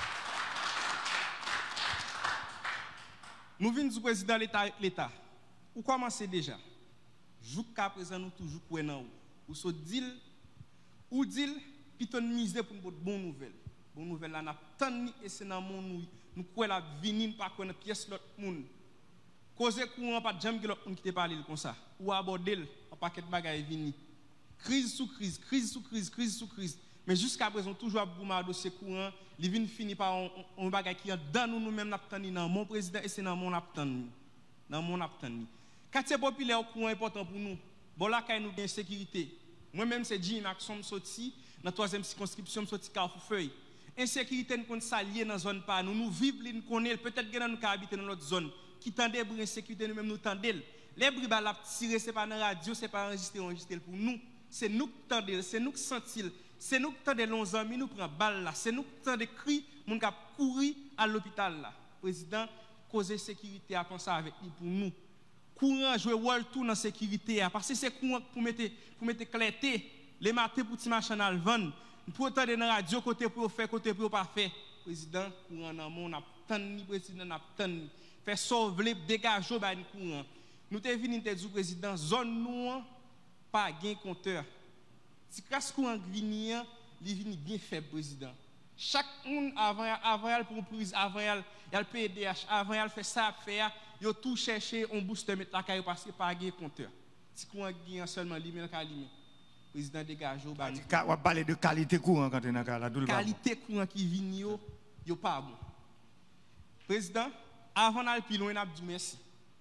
Nous venons du président de l'État. Ou commencer déjà. Jusqu'à présent, nous toujours pour un ou so deal, ou deal, puis ton misé pour une bonne nouvelle. Bonne nouvelle là, n'a tant ni et c'est dans mon nous quoi la venir pas connaître pièce l'autre monde. Cause courant pas jamais que l'autre monde qui te parler comme ça. Ou aborder un paquet de bagages venir. Crise sous crise, crise sous crise, crise sous crise. Mais jusqu'à présent, toujours à boumar dossier courant, il vient finir par un bagage qui est dans nous-mêmes, dans mon président et c'est dans mon aptani. Dans mon aptani. Quartier populaire, courant important pour nous. Bon, là, quand nous avons sécurité. Moi-même, c'est Jim Maxon sorti, dans la 3e circonscription, sorti Carrefour Feuille. Insécurité, nous sommes saliés dans la zone par nous. Nous vivons, nous connaissons, peut-être que nous habitons dans notre zone. Qui tendent des bruits insécurité, nous-mêmes, nous tendons. Les bruits, la tirer, ce n'est pas dans la radio, ce n'est pas enregistré pour nous. C'est nous qui tendons, c'est nous qui sentons. C'est nous qui tendons longs amis, nous prenons balle là. C'est nous qui tendons cris, nous qui courir à l'hôpital là. Président, causer sécurité à penser avec lui pour nous. Courant jouer rôle tout dans la sécurité parce que c'est courant pour mettre clarté les matins pour ti machin à vendre pour entendre dans la radio côté pour faire côté pour pas faire. Président, courant dans mon n'a tanni président n'a tanni faire sauver dégager ba courant. Nous te vinn te du président zone nous pas gain compteur. Si grâce courant vinian, il vient bien faible président. Chaque monde avant elle pour prise avant elle PDH avant elle fait ça faire yo tout chercher on booster mettre la caille parce que pas gain compteur. Si courant gain seulement lui même président dégage au ba. On va parler de qualité courant quand on a la qualité courant qui vient yo pas bon. Président avant d'aller plus loin n'a dit merci.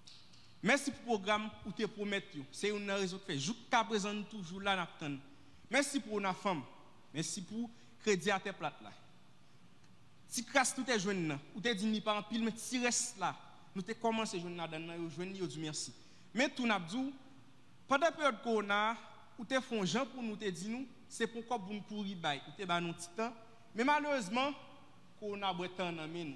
Merci pour le programme où tu promettre c'est une raison que fait jusqu'à présent nous toujours là n'attend. Merci pour nos femmes. Merci pour crédit à tes plates là. Si grâce tout est jeune ou te dit ni pas en pile mais si reste là, nous te commencé jeune là dans jeune yo du merci. Mais tout n'a dit pendant période corona ou te font gens pour nous te dit nous, c'est pourquoi pour nous courir bail, ou te ba non petit temps. Mais malheureusement corona bretan dans nous.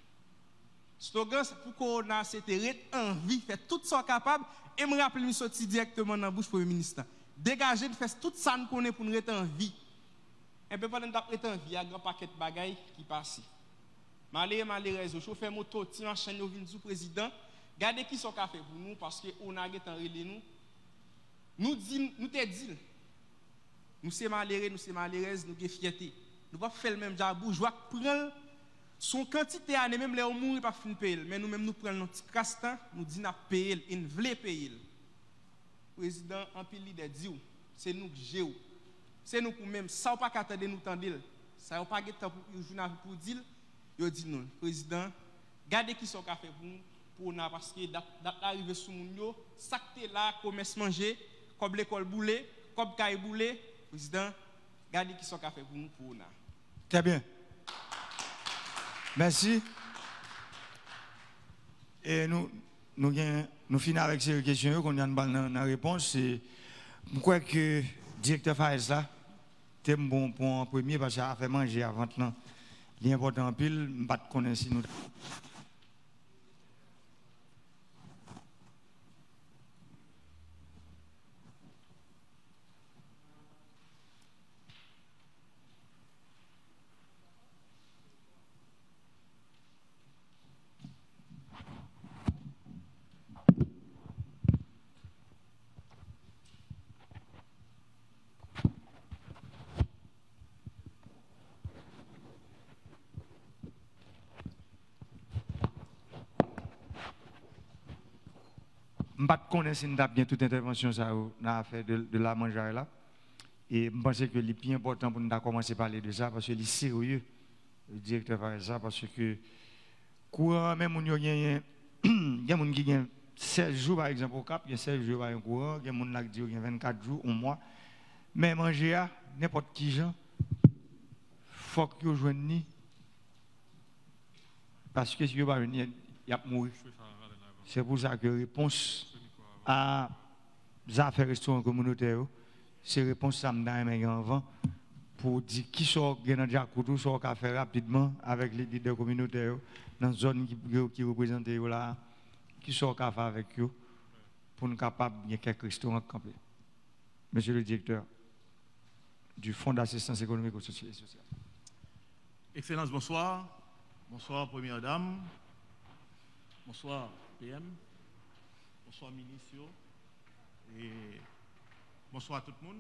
Slogan pour corona c'était envie faire tout ça capable et me rappeler me sorti directement dans bouche premier ministre. dégager, de faire tout ça nous connaît pour nous rester en vie. Un peu pendant que nous en vie, il y a un grand paquet de bagailles qui passent. Malheureusement, chauffeur moto, ti machin, nous venons du président. Regardez qui sont café pour nous parce qu'on a été en relais nous. Nous te disons, nous sommes malheureux, nous sommes malheureuses, nous sommes fierté. Nous ne pouvons pas faire le même job bourgeois, prendre son quantité d'années, même les mourir pas fin payer. Mais nous-mêmes, nous prenons notre castan, nous disons à payer, et nous voulons payer. Le président, en pile leader, dit, c'est nous qui gérons. C'est nous pour même, ça n'a pas qu'à nous tendre. Ça n'a pas qu'à pour dire, il dit non. Président, gardez qui sont café pour nous, parce que d'arriver sous nous, ça qui est là, commerce manger, comme l'école boulé, comme caille boulé, président, gardez qui sont café pour nous. Très bien. Merci. Et nous finissons avec ces questions qu'on a une réponse. Je crois que le directeur Faïs là, c'est bon pour un premier parce qu'il a fait manger avant maintenant. L'important en pile, je ne sais pas si nous. Je ne sais pas si nous avons bien toute intervention à faire de la manger là. Et je pense que c'est plus important pour nous commencer à parler de ça parce que c'est sérieux, le directeur va ça parce que courant même il y a des gens qui ont 16 jours par exemple au Cap, il y a 16 jours par courant, il y a des gens qui ont 24 jours, un mois. Mais manger n'importe qui gens, il faut que vous joigniez parce que si vous ne venez pas, il y a mourir. C'est pour ça que la réponse à les affaires restaurants communautaires, c'est réponse à me avant pour dire qui sort dans Diakoutou, sort qu'à faire rapidement avec les leaders communautaires dans la zone qui représente là, qui sort qu'à faire avec eux pour nous capables de quelques restaurants campés. Monsieur le directeur du Fonds d'assistance économique, sociale et sociale. Excellence, bonsoir. Bonsoir, Première Dame. Bonsoir, PM. Bonsoir, ministre. Et bonsoir à tout le monde.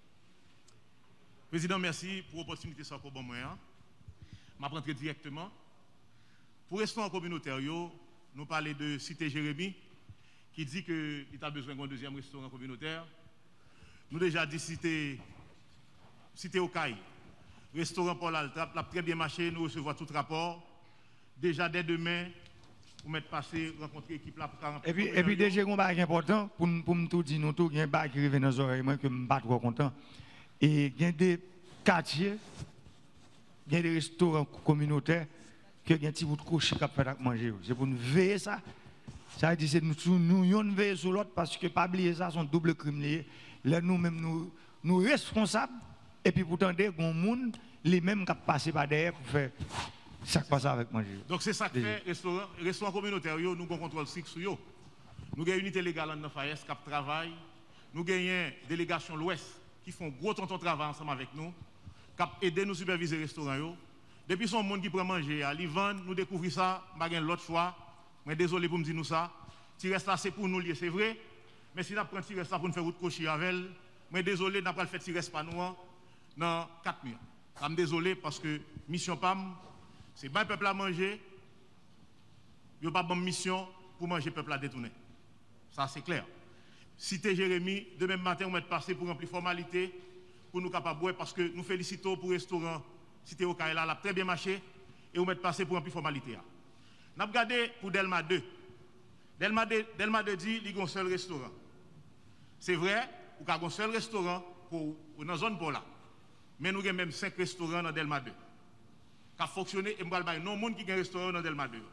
Président, merci pour l'opportunité de bon moyen. Je vais rentrer directement. Pour restaurant communautaire, nous parlons de Cité Jérémy, qui dit qu'il a besoin d'un deuxième restaurant communautaire. Nous déjà dit Cité Okaï, restaurant Paul Altrap, l'a très bien marché, nous recevons tout rapport. Déjà dès demain, vous mettez passé, rencontrer l'équipe là pour 40 minutes. Et puis déjà, un bail important, pour me tout dire, nous tout, il y a un bail qui arrive dans les oreilles, moi, que je ne suis pas trop content. Et il y a des quartiers, il y a des restaurants communautaires, qui ont un petit bout de couche qui fait manger. C'est pour nous veiller ça. Ça veut dire que nous veillons sur l'autre parce que pas oublier ça, sont double crime. Là, nous-mêmes, nous responsables. Et puis pourtant, des gens, les mêmes qui passent par derrière pour faire ça qui passe avec manger. Donc c'est ça que fait restaurant communautaire, nous avons un contrôle strict sur eux. Nous avons une unité légale en FAS qui travaille. Nous avons une délégation l'Ouest qui font gros tonton travail ensemble avec nous, qui aident nous superviser les restaurants. Depuis son monde qui prend manger, à l'Ivan, nous découvrons ça, nous n'avons l'autre choix. Mais désolé pour me dire nous ça. Si reste là, c'est pour nous lier, c'est vrai. Mais si nous prenons si reste là pour nous faire route cocher avec elle, mais désolé, nous n'avons pas le fait si reste pas nous dans 4 mois. Je suis désolé parce que mission PAM, c'est pas le peuple à manger. Il n'y a pas de bonne mission pour manger le peuple à détourner. Ça, c'est clair. Cité Jérémy, demain matin, on va passer pour remplir formalité, pour nous capables de boire, parce que nous félicitons pour le restaurant Cité Okaïla, l'a très bien marché, et on va passer pour remplir formalité. Nous avons regardé pour Delma 2. Delma 2 dit qu'il y a un seul restaurant. C'est vrai, il y a un seul restaurant dans la zone pour là. Mais nous avons même 5 restaurants dans Delma 2. Qui a fonctionné, et nous avons non monde qui a un restaurant dans Delma 2.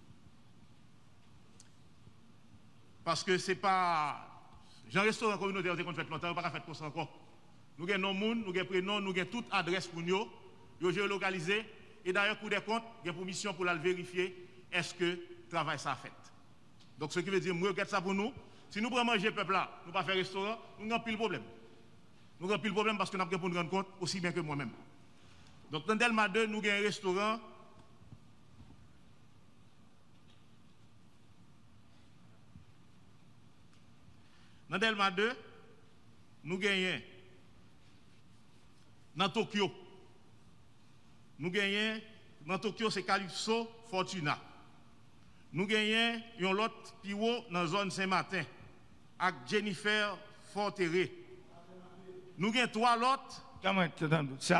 Parce que ce n'est pas. J'ai un restaurant communautaire qui a fait longtemps, on ne peut pas faire ça encore. Nous avons non monde, nous avons prénom, nous avons toute adresse pour nous, nous avons géolocalisé. Et d'ailleurs, pour des comptes, il y a pour mission pour la vérifier est-ce que le travail ça a fait. Donc ce qui veut dire, nous regardons ça pour nous. Si nous prenons manger le peuple là, nous ne pas faire restaurant, nous n'avons plus le problème. Nous avons plus le problème parce que nous avons pour nous rendre compte aussi bien que moi-même. Donc, dans Delma 2, nous avons un restaurant. Dans Delma 2, nous gagnons dans Tokyo. Nous gagnons dans Tokyo, c'est Calypso Fortuna. Nous gagnons un autre piro dans la zone Saint-Martin avec Jennifer Forteré. Nous gagnons 3 autres. Comment ça?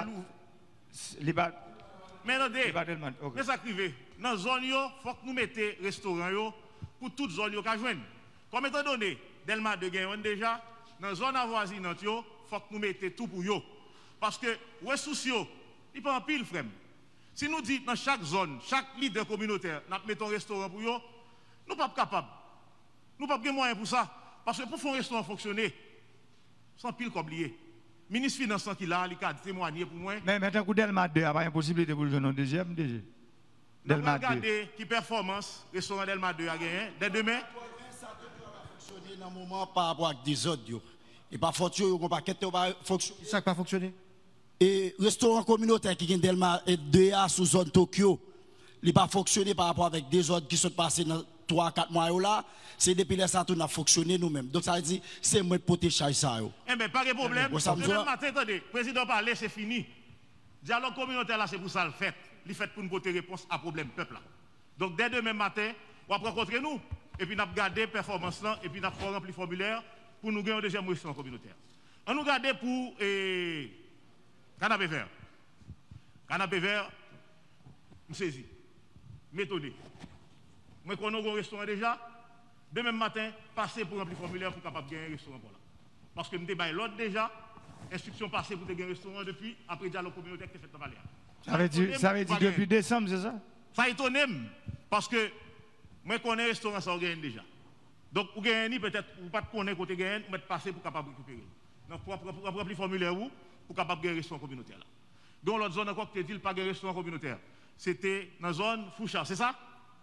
Mais ça crive. Dans la zone, il faut que nous mettions restaurant pour toute zone qui joindre. Comme étant donné, Delma de gagnons déjà, dans la zone avoisinante, il faut que nous mettions tout pour eux. Parce que les ressources, ils pas en pile, frère. Si nous disons dans chaque zone, chaque leader communautaire, nous mettons un restaurant pour eux, nous ne sommes pas capables. Nous n'avons pas de moyens pour ça. Parce que pour faire un restaurant fonctionner, sans pile comme lié. Le ministre des Finances qui l'a, il a témoigné pour moi. Mais maintenant, Delma 2, il n'y a pas de possibilité pour le jouer en deuxième DG. Delma 2. Regardez qui performance, le restaurant Delma 2 a gagné. Dès demain. Ça va fonctionner dans un moment par rapport à des autres. Et pas fortuné, on va pas fonctionner. Ça n'a pas fonctionné. Et restaurant communautaire qui est Delma 2A sous zone Tokyo, il n'a pas fonctionné par rapport avec des autres qui sont passés dans 3-4 mois là. C'est depuis là ça tout a fonctionné nous-mêmes. Donc ça veut dire c'est moi protéger ça. Eh bien, pas de problème. Demain matin, attendez, le président parle, c'est fini. Dialogue communautaire là, c'est pour ça le fait. Il fait pour nous porter réponse à problème peuple là. Donc dès demain matin, on va rencontrer nous. Et puis nous allons garder performance là, et puis nous allons remplir le formulaire pour nous gagner un deuxième restaurant communautaire. On nous garde pour canapé vert. Canapé vert, je saisis. Méthode. Moi, je connais un restaurant déjà. Demain matin, passer pour remplir le formulaire pour capable gagner un restaurant pour là. Parce que je me l'autre déjà, instruction passée pour gagner un restaurant depuis, après dialogue communautaire qui est fait dans Valéa. Ça veut dire depuis décembre, c'est ça? Ça étonne parce que moi, je connais un restaurant, ça gagne déjà. Donc, vous gagnez peut-être, vous ne pas connaître côté gagne, vous mettez passer pour capable récupérer. Donc, pour remplir le formulaire, pour capable gagner un restaurant communautaire là. Donc, l'autre zone encore qui dit pas gagner un restaurant communautaire, c'était dans la zone Foucha, c'est ça?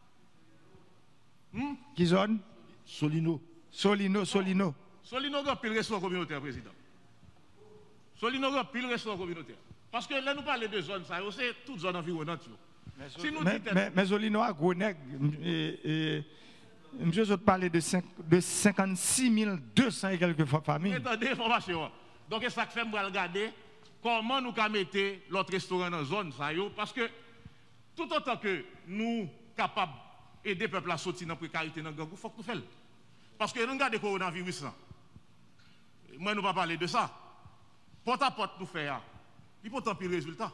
Qui zone? Solino. Solino. Solino a pile restaurant communautaire, président. Solino a pile restaurant communautaire. Parce que là, nous parlons de zones, c'est toute zone environnante. Mais Solino a gros nègre. Monsieur Zot parlait de 56 200 et quelques familles. Attendez, information. Donc, ça fait, moi, regarder comment nous pouvons mettre l'autre restaurant dans la zone, parce que tout autant que nous sommes capables d'aider le peuple à sortir dans la précarité, il faut que nous fassions. Parce que nous regardons le coronavirus. Moi, nous ne pas parler de ça. Porte à porte, nous faisons. Il faut tant pis le résultat.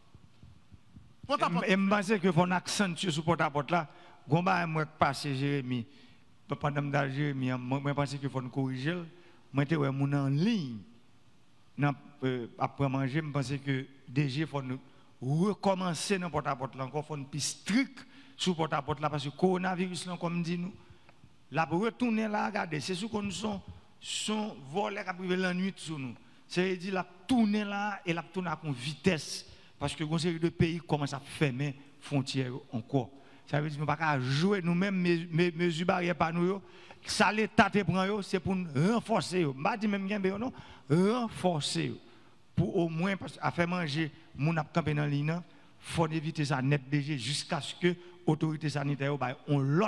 Et je pense qu'il faut accentuer sur porte à porte là. Gomba moi passé Jérémy pendant que Jérémy moi pense qu'il faut nous corriger. Moi j'étais en ligne après manger, je pense que déjà il faut nous recommencer dans porte à porte là encore faut nous plus strict sur porte à porte là parce que coronavirus là comme dit nous là pour retourner là regarder c'est sûr que nous sont volés qui arrivent la nuit sur nous. C'est dit la tourner là et la tourner à vitesse parce que une série de pays commencent à fermer frontières encore. Ça veut dire que nous ne pouvons pas jouer nous-mêmes, mesures barrières par nous. Ça, l'État te prend, c'est pour nous renforcer. Je ne dis pas même bien, non, renforcer. Pour au moins, à faire manger, mon campé dans la ligne, il faut éviter ça net déjà jusqu'à ce que l'autorité sanitaire ait l'autre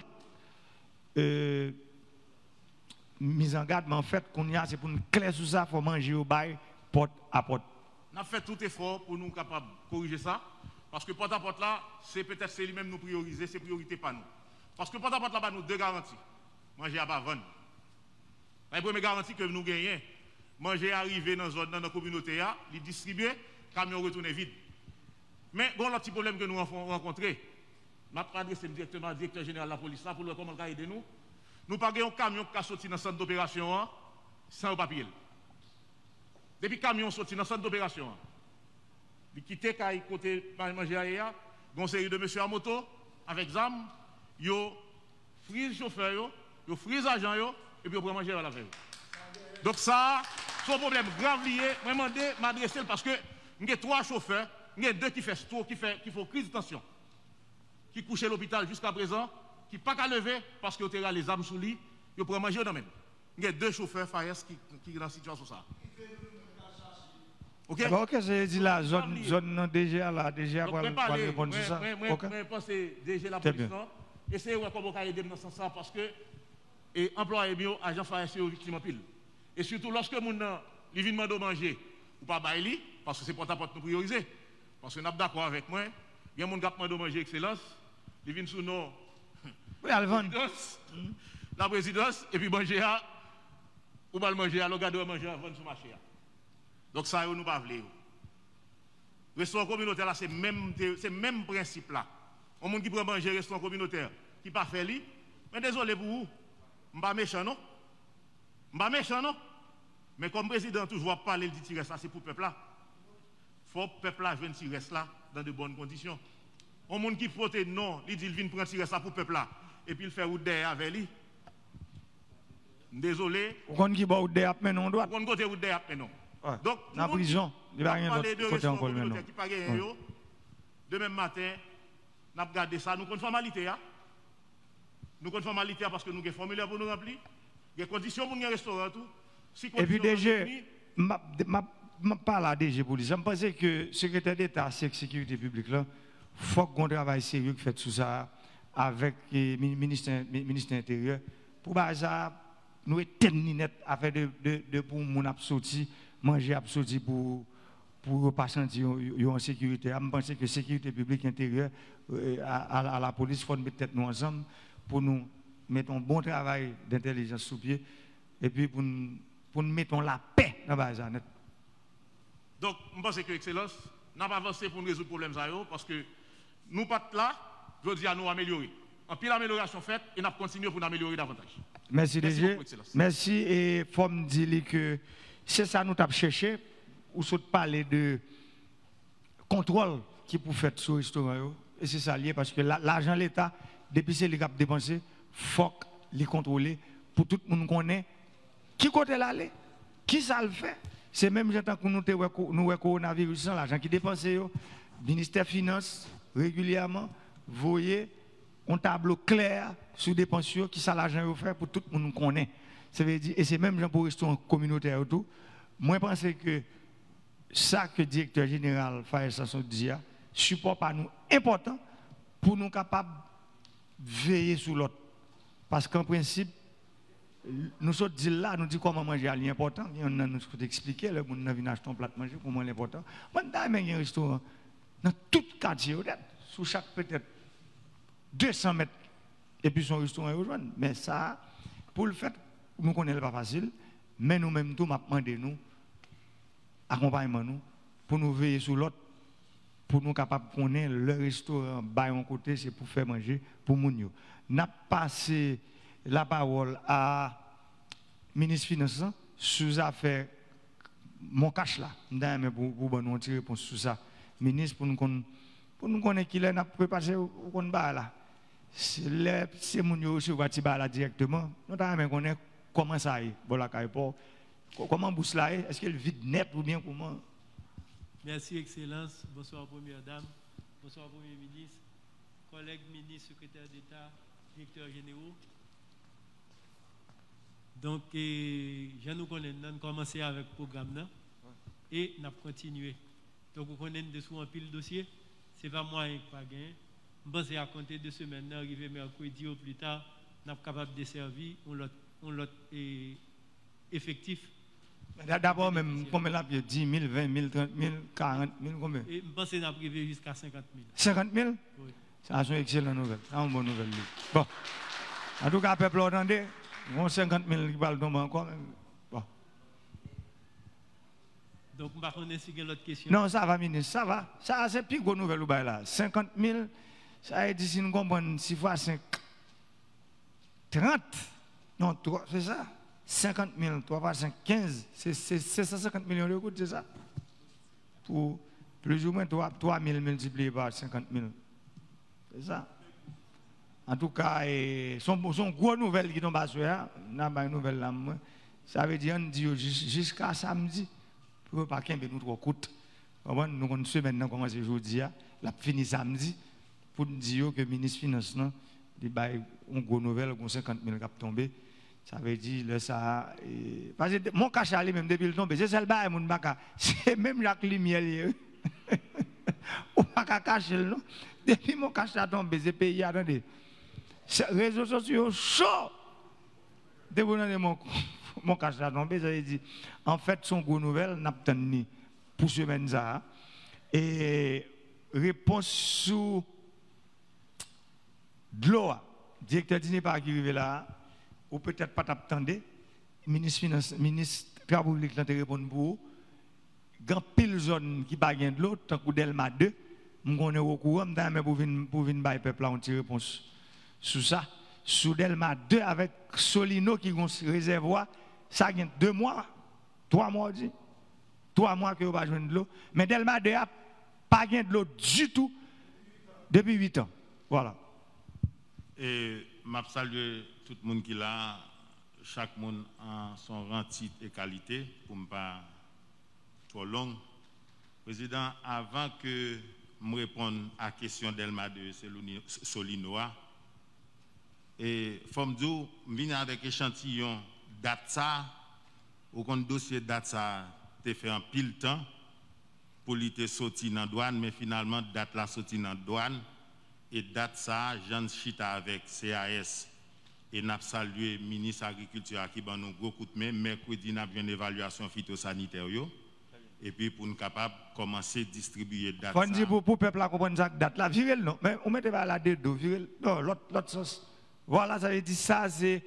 mise en garde. Mais en fait, c'est pour nous clair sur ça, il faut manger au bail, porte à porte. On a fait tout effort pour nous capables de corriger ça. Parce que porte à porte là, c'est peut-être lui-même nous prioriser, c'est priorité pas nous. Parce que porte à porte là, nous deux garanties. Manger à pas vendre. La première garantie que nous gagnons, manger arriver dans la communauté, les distribuer, camion retourner vide. Mais bon, le petit problème que nous avons rencontré, je vais adresser directement au directeur général de la police là pour voir comment il aider nous. Nous pas un camion qui a sorti dans le centre d'opération sans papier. Depuis que le camion sorti dans le centre d'opération, il quitte côté manger ailleurs, il y a une série de monsieur à moto avec ZAM, ils frisent chauffeur, ils frisent agent et puis ils prennent manger à la veille. Donc ça, c'est un problème grave lié. Je vais m'adresser parce que il y a 3 chauffeurs, il y a 2 qui font crise de tension, qui couchent à l'hôpital jusqu'à présent, qui ne peuvent pas lever parce qu'ils ont les armes sous lit, ils prennent manger dans même. Il y a 2 chauffeurs FAES qui sont dans la situation ça. OK? Ok, c'est dit la zone DGA là, DGA pour répondre sur ça. Je pense que DG la police, essayez de voir comment aider dans ce sens parce que et employé bio, agent FAES, c'est victime en pile. Et surtout lorsque mon il vient demander manger ou pas bailler parce que c'est porte à porte nous prioriser. Parce que nous sommes d'accord avec moi, il y a des gens qui demandent manger excellence, ils viennent sous nos la présidence et puis manger ou pas manger à l'ogado manger avant sur marché. Donc ça nous pas vle. Restaurant communautaire là c'est même principe là. Un monde qui prend manger restaurant communautaire qui pas fait lui, mais désolé pour vous. Je pas méchant non. Je pas méchant non. Mais comme président toujours parler du tirage ça c'est pour le peuple là. Faut que le peuple là vienne tirer là dans de bonnes conditions. Un monde qui frotte non, il dit il vient prendre tirer ça pour le peuple là et puis il fait route derrière avec lui. Désolé. On qui va route derrière mais non droit. On côté route derrière mais non. Donc la prison, il va rien d'autre côté encore maintenant. Demain matin, nous avons gardé ça, nous avons une formalité. Nous avons une formalité parce que nous avons un formulaire pour nous remplir. Il y a des conditions pour nous restaurer tout. Et puis DG, je parle à DG pour dire, je pense que le secrétaire d'État sécurité publique, il faut qu'on travaille sérieux qui fait tout ça avec le ministre de l'Intérieur. Pour ça, nous sommes net afin de pour mon absorti, manger absorti pour pas sentir en sécurité. Je pense que la sécurité publique intérieure à la police, il faut mettre tête nous ensemble pour nous mettre un bon travail d'intelligence sous pied et puis pour nous mettre la paix dans la base. Donc, je pense que l'excellence n'a pas avancé pour nous résoudre le problème parce que nous pas là, je dis à nous améliorer. En pile amélioration faite et nous continuons pour nous améliorer davantage. Merci DG. Merci et il faut me dire que c'est ça nous avons cherché ou soit parler de contrôle qui pour faire sur le restaurant et c'est ça lié parce que l'argent de l'État depuis c'est les cap dépensé, il faut les contrôler pour tout le monde connaît qui côté l'aller, qui ça le fait. C'est même j'entends que nous coronavirus l'argent qui dépense le ministère des Finances régulièrement voyez un tableau clair sur des pensions qui ça l'argent fait pour tout le monde connaît. Ça veut dire et c'est même pour restaurant communautaire tout. Moi je pense que ça que le directeur général Faye Sanson dit support par nous important pour nous capables veiller sur l'autre. Parce qu'en principe, nous sommes dit là, nous disons comment manger à l'important. On nous faut expliquer, le monde vient acheter un plat de manger, comment l'important. Moi, je suis un restaurant dans tout le quartier, sous chaque peut-être 200 mètres, et puis son restaurant est rejoint. Mais ça, pour le fait, nous connaissons pas facile, mais nous-mêmes, tout m'a demandé nous, accompagnement nous, pour nous veiller sur l'autre. Pour nous capables de connaître le restaurant, à côté, c'est pour faire manger pour nous. Nous avons passé la parole à ministre des Finances sur affaire mon cash là. Nous avons nous tirer réponse sur ça. Ministre, pour nous connaître qui est préparé au combat là. C'est mon recevoir là directement. Nous avons connaître comment ça est, comment bouche là est, est-ce qu'elle vide net ou bien comment? Merci, Excellence. Bonsoir, Première Dame. Bonsoir, Premier ministre, collègues ministres, secrétaires d'État, directeurs généraux. Donc, je nous connais, nous avons commencé avec le programme et nous avons continué. Donc, vous connaissez dessous un pile dossier. Ce n'est pas moi qui pas gagné. Je pense à compter 2 semaines, arrivé mercredi ou plus tard, nous sommes capables de servir l'autre effectif. D'abord, même, combien la pied 10 000, 20 000, 30 000, 40 000, combien? Je pense que nous avons privé jusqu'à 50 000. 50 000? Oui. C'est une excellente nouvelle. C'est une bonne nouvelle. Bon. En tout cas, le peuple attendez, il y a 50 000 qui parlent tomber encore. Bon. Donc, je ne sais pas si vous avez l'autre question. Non, ça va, ministre, ça va. Ça, c'est plus bonne nouvelle là. 50 000, ça veut dire si nous comprenons 6 fois 5, 30. Non, 3, c'est ça. 50 000, 3 par 5, 15, c'est 150 millions de coûts, c'est ça? Pour plus ou moins 3 000 multiplié par 50 000. C'est ça? En tout cas, son gros nouvelle qui tombe à ce soir, une nouvelle là, ça veut dire jusqu'à samedi, pour ne pas qu'il y ait nous trop coûte. Nous avons une semaine qui commence aujourd'hui, la fini samedi, pour dire que le ministre des Finances, il y a une grosse nouvelle, 50 000 qui tombé. Ça veut dire, le ça. Parce que mon cachet, même depuis le temps, c'est celle là mon baka. C'est même Jacques Lumière. On ne peut pas cacher, non? Depuis mon cachet a tombé, c'est pays, attendez. Les réseaux sociaux chauds. Depuis mon cachet a tombé, ça veut dire, en fait, son gros nouvelle, n'a pas tenu pour semaine ça. Et réponse sous de l'eau, directeur dîner par qui arrive là, ou peut-être pas t'attendre, ministre finance, ministre travaux publics là te répondre pour grand pile zone qui pas gain de l'eau tant que Delma 2, m'on est au courant mais pour venir bailler peuple là on tire réponse sous ça, sous Delma 2 avec Solino qui gon réservoir, ça gain 2 mois, 3 mois dit. 3 mois que vous pas joindre de l'eau, mais Delma 2 a pas gain de l'eau du tout depuis 8 ans. Voilà. Et je salue tout le monde qui est là, chaque monde en son rang, titre et qualité, pour ne pas trop long. Président, avant que je réponde à la question d'Elma de Solinoa, et il faut me dire, je viens avec échantillon date au compte dossier date te fait un pile temps pour l'été sorti dans la douane, mais finalement, date la sortie dans la douane. Et date ça, Jean Chita avec CAS et n'a salué le ministre de l'Agriculture qui a un gros coup de main. Mercredi, nous avons une évaluation phytosanitaire. Et puis, pour nous capables de commencer à distribuer date. On dit pour le peuple à comprendre ça, date là, viril non. Mais on mettez pas la deux, viril. Non, l'autre sens. Voilà, ça veut dire ça, c'est.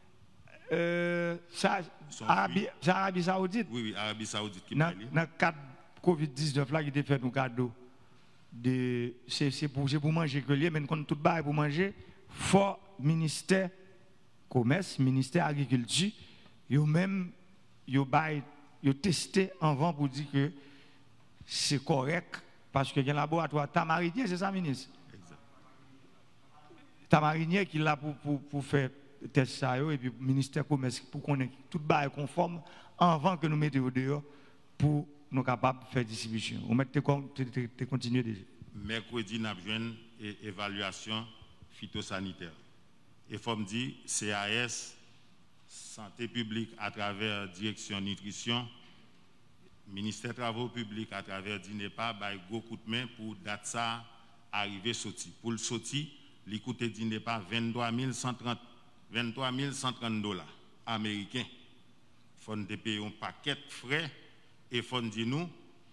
Arabie Saoudite. Oui, Arabie Saoudite qui parle. Dans le cadre Covid-19 là, qui était fait nos cadeaux. C'est pour manger que lié, mais quand tout bas pour manger, faut ministère commerce, ministère agriculture, yo même yo testé avant pour dire que c'est correct parce que il y a un laboratoire Tamarinier, c'est ça ministre. Exact. Tamarinier qui là pour faire test ça et puis ministère commerce pour qu'on ait tout bas conforme avant que nous mettions dehors pour nous capables de faire distribution. On met continuer déjà. Mercredi, nous avons une évaluation phytosanitaire. Et il faut me dire, CAS, Santé publique à travers Direction Nutrition, Ministère des Travaux publics à travers DINEPA, a un gros coup de main pour date ça arriver sorti. Pour le sorti, il coûte DINEPA 23 130 $ américains. Il faut nous payer un paquet de frais. Et il faut dire nous,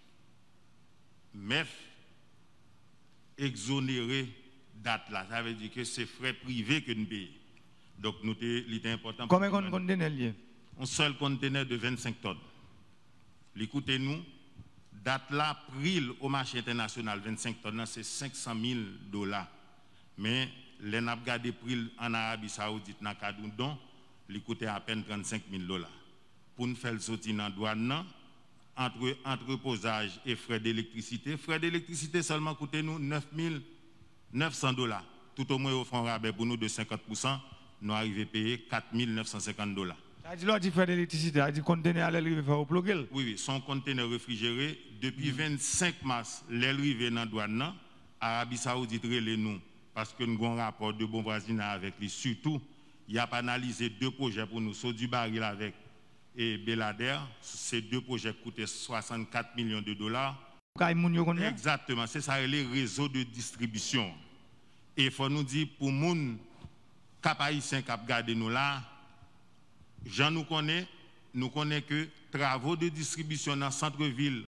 MEF, exonérer date là. Ça veut dire que c'est frais privés que nous payons. Donc, il est important. Combien de conteneurs liés? Un seul conteneur de 25 tonnes. Écoutez-nous, date là, prix au marché international, 25 tonnes, c'est 500 000 $. Mais les n'a gardé prix en Arabie Saoudite, dans le cadre don, il coûtait à peine 35 000 $. Pour nous faire le sortir dans la douane, entre entreposage et frais d'électricité seulement coûtent nous 9 900 $. Tout au moins, au franc rabais pour nous de 50%, nous arrivons à payer 4 950 $. Ça dit là, frais d'électricité, ça dit conteneur à l'arrivée faire au plugel. Oui, son conteneur réfrigéré, depuis 25 mars, l'arrivée dans la douane, Arabie Saoudite relève nous, parce que nous avons un rapport de bon voisinage avec lui. Surtout, il a analysé 2 projets pour nous, sur du baril avec et Belader. Ces 2 projets coûtaient 64 millions $. Exactement, c'est ça les réseaux de distribution. Et il faut nous dire, pour les cap haïtiens qui gardé nous là, Jean nous connaît que travaux de distribution dans le centre-ville